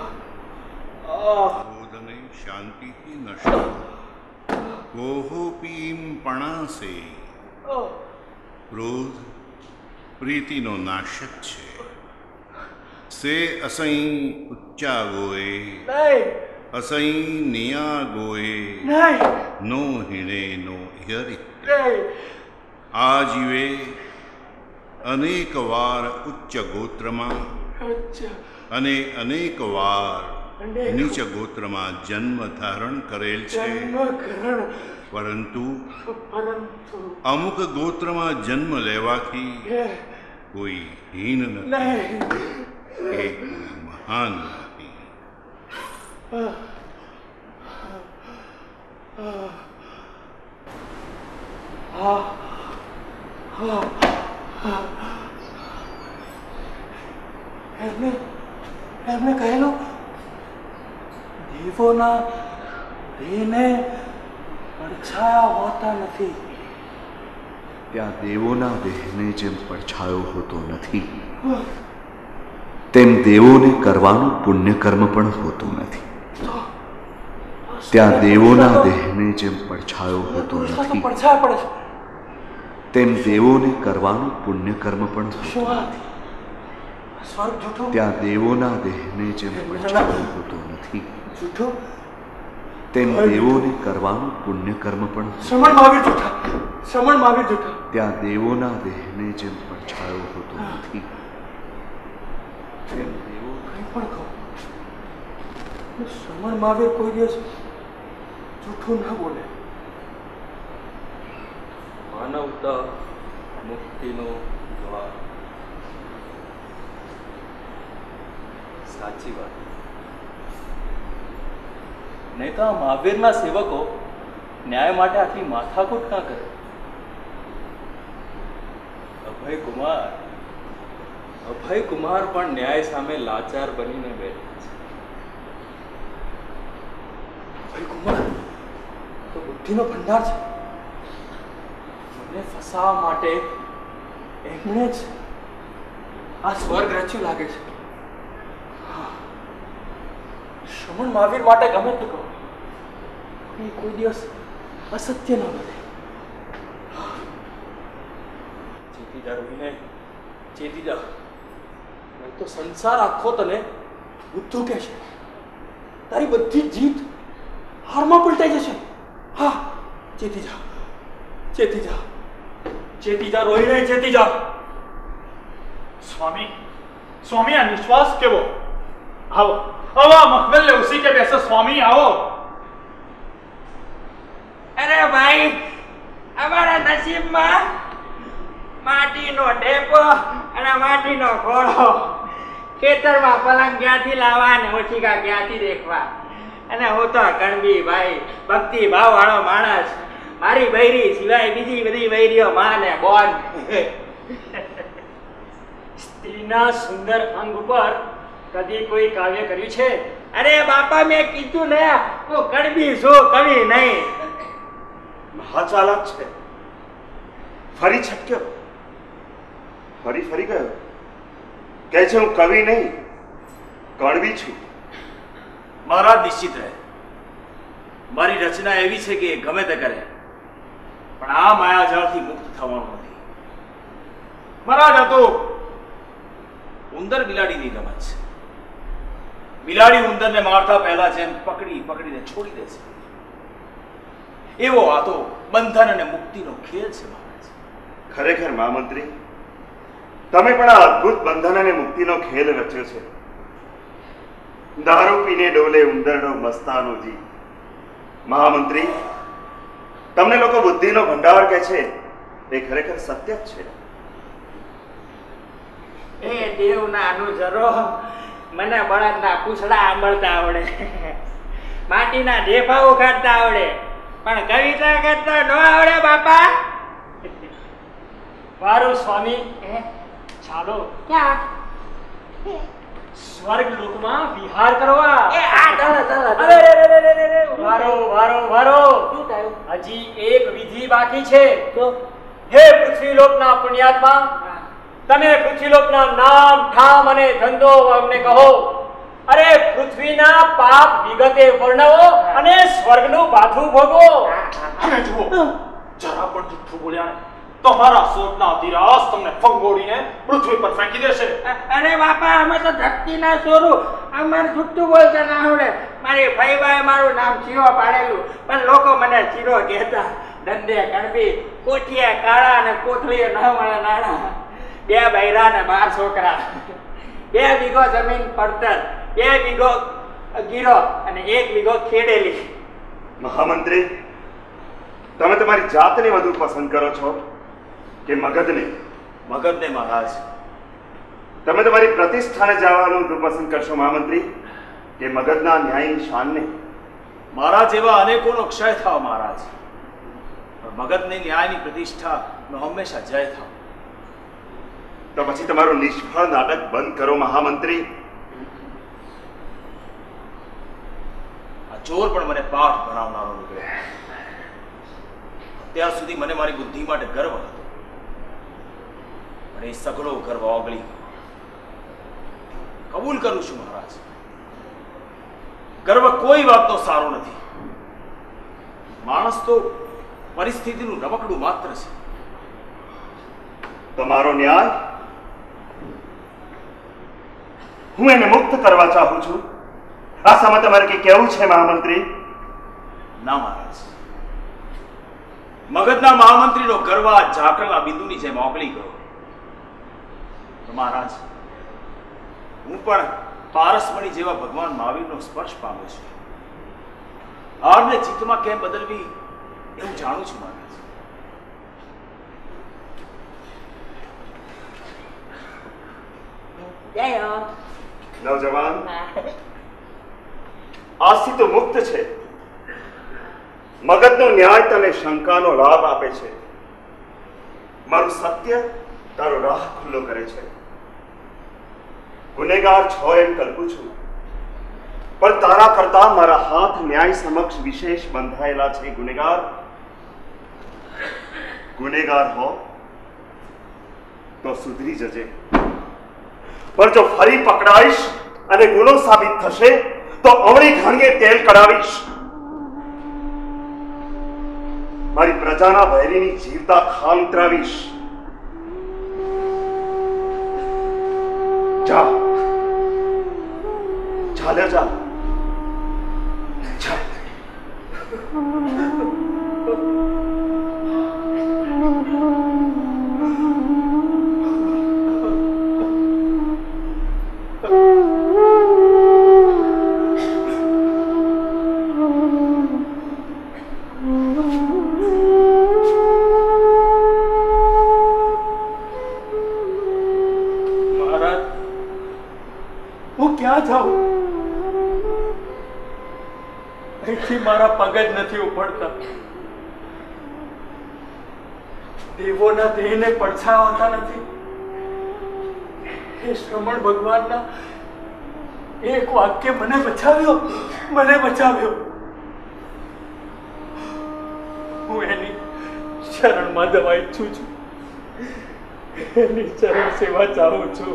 બોધને શાંતિથી નષ્ટ કોહોપીમ પણાસે. ક્રોધ પ્રીતિનો નાશક છે. સે અસઈ ઉચ્ચા ગોએ અસઈ નિયા ગોએ નો હિણે નો હિયરી. આ જીવે અનેક વાર ઉચ્ચ ગોત્રમાં અને અનેક વાર નીચ ગોત્રમાં જન્મ ધારણ કરેલ છે, પરંતુ અમુક ગોત્રમાં જન્મ લેવાથી કોઈ હીન નથી કે કોઈ મહાન નથી. એમને કહેલું દેવોના દેહને પડછાયા હોતા નથી. ત્યાં દેવોના દેહને જેમ પડછાયો હોતો નથી, તેમ દેવોને કરવાનું પુણ્યકર્મ પણ હોતું નથી. ત્યાં દેવોના દેહને જેમ પડછાયો હોતો નથી તેમ દેવોને કરવાનું પુણ્યકર્મ પણ ત્યાં દેવોના દેહને જેમ પડછાયો હોતો નથી તેમ દેવોને કરવાનું પુણ્યકર્મ પણ ત્યાં દેવોના દેહને જેમ પડછાયો હોતો નથી તેમ દેવો કંઈ પણ કહો, શ્રમણ મહાવીર કોઈ દિવસ જૂઠું ના બોલે. માનવતા મુક્તિનો દ્વાર. સાચી વાત. નહીં તો આ મહાવીરના સેવકો ન્યાય માટે આટલી માથાકૂટ ના કરે. અભય કુમાર પણ ન્યાય સામે લાચાર બનીને બેઠા છે. અભય કુમાર તો બુદ્ધિનો ભંડાર છે. મને ફસાવા માટે એમણે જ આ સ્વર્ગ રચ્યું લાગે છે. શ્રમણ મહાવીર માટે ગમે તે કહો, કોઈ દિવસ અસત્ય ન બને. ચેતી જા રોહિને, ચેતી જા. નહીં તો સંસાર આખો તને બુદ્ધુ કહેશે. તારી બધી જીત હારમાં પલટાઈ જશે. હા, ચેતી જા, ચેતી જા, ચેતી જા રોહિને, ચેતી જા. स्वामी स्वामी अनिश्वास के वो आओ आओ मखमल ले उसी के वैसे स्वामी आओ. अरे भाई हमारा नसीब में माटी नो डेपो અને માટીનો ઘોડો, ખેતરમાં પલંગ ક્યાંથી લાવવા ને ઓછીકા ક્યાંથી દેખવા. અને હું તો કણબી ભાઈ ભક્તિ ભાવ વાળો માણસ. મારી બૈરી સિવાય બીજી બધી બૈરીઓ માં ને બોન. સ્ત્રીના સુંદર અંગ ઉપર કદી કોઈ કાવ્ય કર્યું છે? અરે બાપા મેં કીધું ને હું કણબી છું, કવિ નહીં. મહાચાલાક છે. ફરી છટક્યો, ફરી ગયો. કહે છે હું કવિ નહીં કણવી છું. મહારાજ નિશ્ચિત રહે, મારી રચના એવી છે કે ગમે તે કરે પણ આ માયાજાળથી મુક્ત થવાનું નથી. મહારાજ આ તો ઉંદર બિલાડીની રમત છે. બિલાડી ઉંદરને મારતા પહેલા જેમ પકડીને છોડી દે છે, એવો આ તો બંધન અને મુક્તિનો ખેલ છે મહારાજ. ખરેખર મહામંત્રી, તમે પણ આ અદ્ભુત બંધન અને મુક્તિનો ખેલ રચ્યો છે. દારૂ પીને ડોલે ઉંદરનો મસ્તાનો જી. મહામંત્રી, તમને લોકો બુદ્ધિનો ભંડાર કહે છે એ ખરેખર સત્ય જ છે. એ દેવના અનુસરો, મને બળદના પૂછડા આંબળતા આવડે, માટીના ઢેફા ઉખાડતા આવડે, પણ કવિતા કરતા ન આવડે બાપા. વારું સ્વામી, ચાલો ક્યાં? સ્વર્ગ લોકમાં વિહાર કરવા. એ આ ચાલો ચાલો. અરે વારો વારો વારો, શું થયું? હજી એક વિધિ બાકી છે. તો હે પૃથ્વીલોકના પુણ્યાત્મા, તમે પૃથ્વીલોકના નામ ઠામ અને ધંધો અમને કહો. અરે પૃથ્વીના પાપ વિગતે વર્ણવો અને સ્વર્ગનું બાથું ભોગવો. અને જુઓ, જરા પણ જુઠ્ઠું બોલ્યા ને તમારા સોટના અધિરાજ તમને ફંગોળીને પૃથ્વી પર ફેંકી દેશે. અરે બાપા, અમે તો ધરતીના ચોરું, અમારે જુઠ્ઠું બોલતા ના આવડે. મારી ભાઈબાએ મારું નામ ચીરો પાડેલું, પણ લોકો મને ચીરો કહેતા. ધંધે કણબી, કોઠીએ કાળા અને કોથળીએ ન મળે નાણા. 2 બૈરા ને 12 છોકરા, 2 વીઘો જમીન પડતર, 2 વીઘો ગીરો અને 1 વીઘો ખેડેલી. મહામંત્રી, તમે તમારી જાતને વધુ પસંદ કરો છો કે મગધને? મગધને મહારાજ. તમે તમારી પ્રતિષ્ઠાને જવાનું વધુ પસંદ કરશો મહામંત્રી કે મગધના ન્યાયની શાનને? મારા જેવા અનેકોનો ક્ષય થાવ મહારાજ, પણ મગધની ન્યાયની પ્રતિષ્ઠાનો હંમેશા જય થાવ. તો પછી તમારું નિષ્ફળ નાટક બંધ કરો મહામંત્રી. આ ચોર પણ મને પાઠ ભણાવનારો નીકળ્યો. અત્યાર સુધી મને મારી બુદ્ધિ માટે ગર્વ હતો, પણ એ સઘળો ગર્વ ઓગળી ગયો. કબૂલ કરું છું મહારાજ. ગર્વ કોઈ વાતનો સારો નથી. માણસ તો પરિસ્થિતિનું રમકડું માત્ર છે. તમારો ન્યાય હું એને મુક્ત કરવા ચાહું છું. આ સામે તમારે કંઈ કહેવું છે મહામંત્રી? ના મહારાજ, મગધના મહામંત્રીનો ગર્વ આ ઝાકળના બિંદુની જેમ ઓગળી ગયો. મહારાજ, હું પણ પારસમણી જેવા ભગવાન મહાવીરનો સ્પર્શ પામ્યો છું. હારને જીતમાં કેમ બદલવી એવું જાણું છું મહારાજ. નવજવાન આજથી તો મુક્ત છે. મગધનો ન્યાય તને શંકાનો લાભ આપે છે. મારું સત્ય તારો રાહ ખુલ્લો કરે છે. ગુનેગાર છો એમ કલ્પું છું, પણ તારા કરતા મારા હાથ ન્યાય સમક્ષ વિશેષ બંધાયેલા છે. ગુનેગાર હો તો સુધરી જજે, પણ જો ફરી પકડાઈશ અને ગુનો સાબિત થશે તો અવળી ઘાણીએ તેલ કઢાવીશ. મારી પ્રજાના વૈરીની જીવતા ખાલ ઉતરાવીશ. જા ચાલે જા. મારા પગ જ નથી ઉપડતા. દેવોના દેહને પડછાવતા નથી. એ શ્રમણ ભગવાનના એક વાક્ય મને બચાવ્યો. હું એની શરણમાં જવા ઈચ્છું છું. એની ચરણ સેવા ચાહું છું.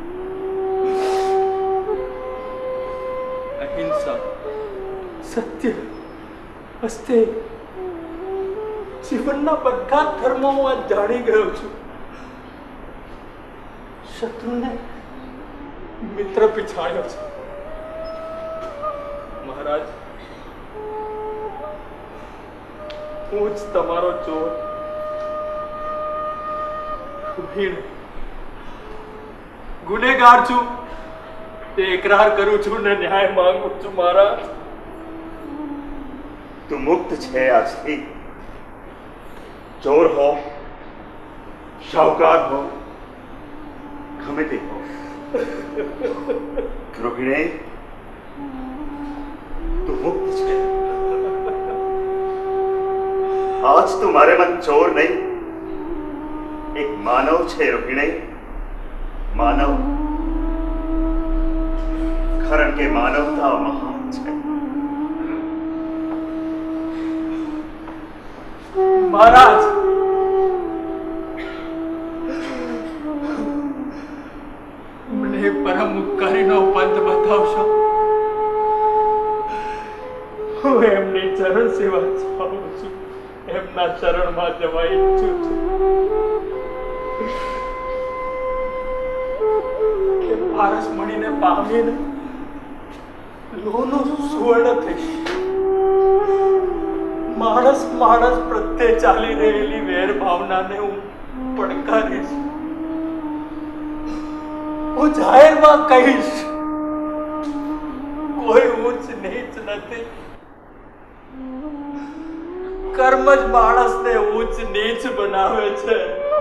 અહિંસા, સત્ય, હસ્તે જીવનના બધા ધર્મો હું આજ જાણી ગયો છું. શત્રુને મિત્ર પીછાણ્યો છે. મહારાજ, હું જ તમારો ચોર, ગુનેગાર છું તે એકરાર કરું છું ને ન્યાય માંગુ છું. મહારાજ, તું મુક્ત છે આજથી. ચોર હો, શાહુકાર હો, ગમે તે હો, રોહિણી તું મુક્ત છે. આજ તું મારે મન ચોર નહીં, એક માનવ છે રોહિણી. માનવ, કારણ કે માનવતા મહાન છે. મહારાજ, મને પરમ ઉપકારીનો પંથ બતાવશો. હું એમની ચરણ સેવા ચાહું છું. એમના ચરણમાં જવા ઈચ્છું છું. પારસ મળીને પામીને લોહનું સુવર્ણ થઈ માણસ પ્રત્યે ચાલી રહેલી વેર ભાવનાને હું પડકારીશ. હું જાહેરમાં કહીશ, કોઈ ઊંચ નીચ નથી. કર્મ જ માણસને ઊંચ નીચ બનાવે છે.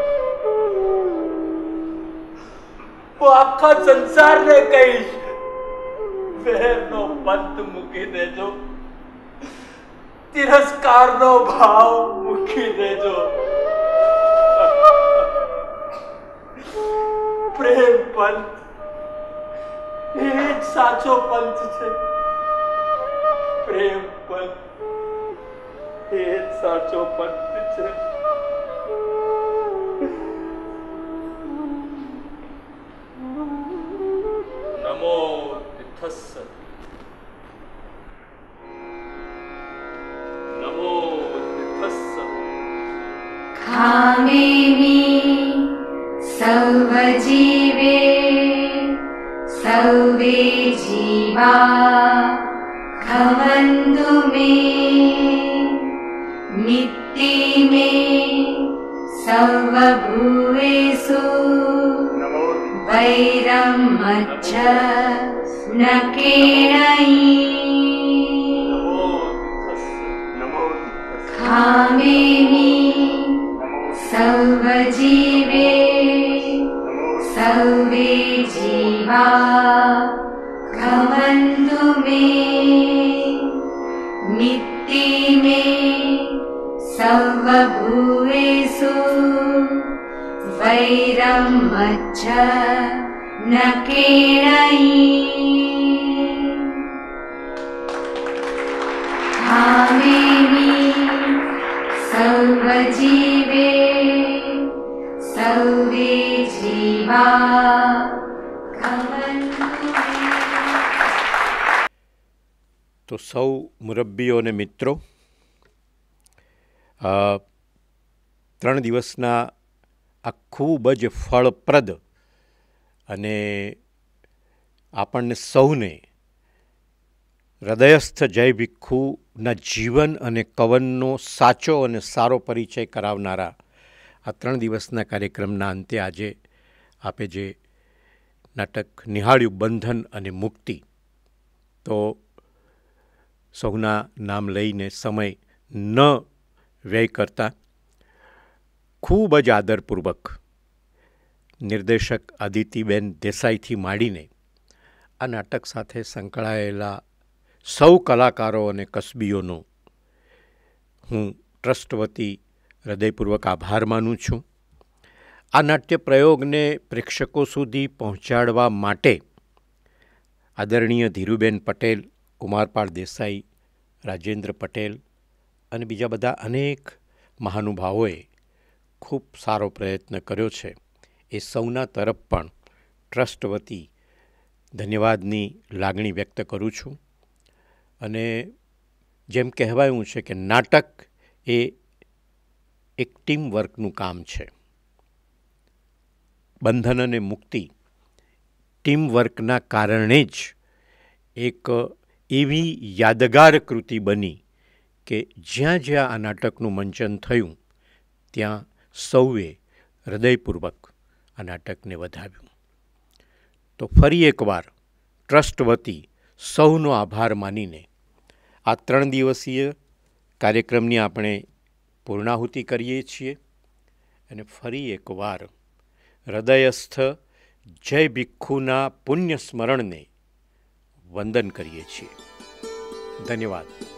હું આખા સંસારને કહીશ, વેરનો પંથ મૂકી દેજો, તિરસ્કારનો ભાવ મૂકી દેજો. પ્રેમ પંથ એ જ સાચો પંથ છે. પ્રેમ પંથ એ જ સાચો પંથ છે. નમો बुद्धस्स नमो बुद्धस्स खामेमि सर्वजीवे सर्वे जीवा खमन्तु मे मित्ति मे सर्वभूतेषु वैरं मच्च न केणयि खामेमि सर्वजीवे सर्वे जीवा खमन्तु मे मित्ति मे सर्वभूतेषु वैरं मच्च न केणयि खामेमि सर्वजीवे सर्वे जीवा खमन्तु मे। તો સૌ મુરબ્બીઓ અને મિત્રો, 3 દિવસના આ ખૂબ જ ફળપ્રદ અને આપણને સૌને હૃદયસ્થ જય ભિક્ષુના જીવન અને કવનનો સાચો અને સારો પરિચય કરાવનારા આ 3 દિવસના કાર્યક્રમના અંતે આજે આપે જે નાટક નિહાળ્યું બંધન અને મુક્તિ, તો સૌના નામ લઈને સમય ન વ્યય કરતા ખૂબ જ આદરપૂર્વક નિર્દેશક આદિતિબેન દેસાઈથી માંડીને આ નાટક સાથે સંકળાયેલા સૌ કલાકારો અને કસબીઓનો હું ટ્રસ્ટ વતી હૃદયપૂર્વક આભાર માનું છું. આ નાટ્ય પ્રયોગને પ્રેક્ષકો સુધી પહોંચાડવા માટે આદરણીય ધીરુબેન પટેલ, કુમારપાળ દેસાઈ, રાજેન્દ્ર પટેલ અને બીજા બધા અનેક મહાનુભાવોએ ખૂબ સારો પ્રયત્ન કર્યો છે. એ સૌના તરફ પણ ટ્રસ્ટ વતી ધન્યવાદની લાગણી વ્યક્ત કરું છું. અને જેમ કહેવાયું છે કે નાટક એ એક ટીમ વર્કનું કામ છે. બંધન અને મુક્તિ ટીમ વર્કના કારણે જ એક એવી યાદગાર કૃતિ બની કે જ્યાં જ્યાં આ નાટકનું મંચન થયું ત્યાં સૌએ હૃદયપૂર્વક આ નાટકને વધાવ્યું. તો ફરી એકવાર ટ્રસ્ટ વતી સૌનો આભાર માનીને આ 3 દિવસીય કાર્યક્રમની આપણે પૂર્ણાહુતિ કરીએ છીએ અને ફરી એકવાર હૃદયસ્થ જય ભિક્ષુના પુણ્ય સ્મરણને વંદન કરીએ છીએ. ધન્યવાદ.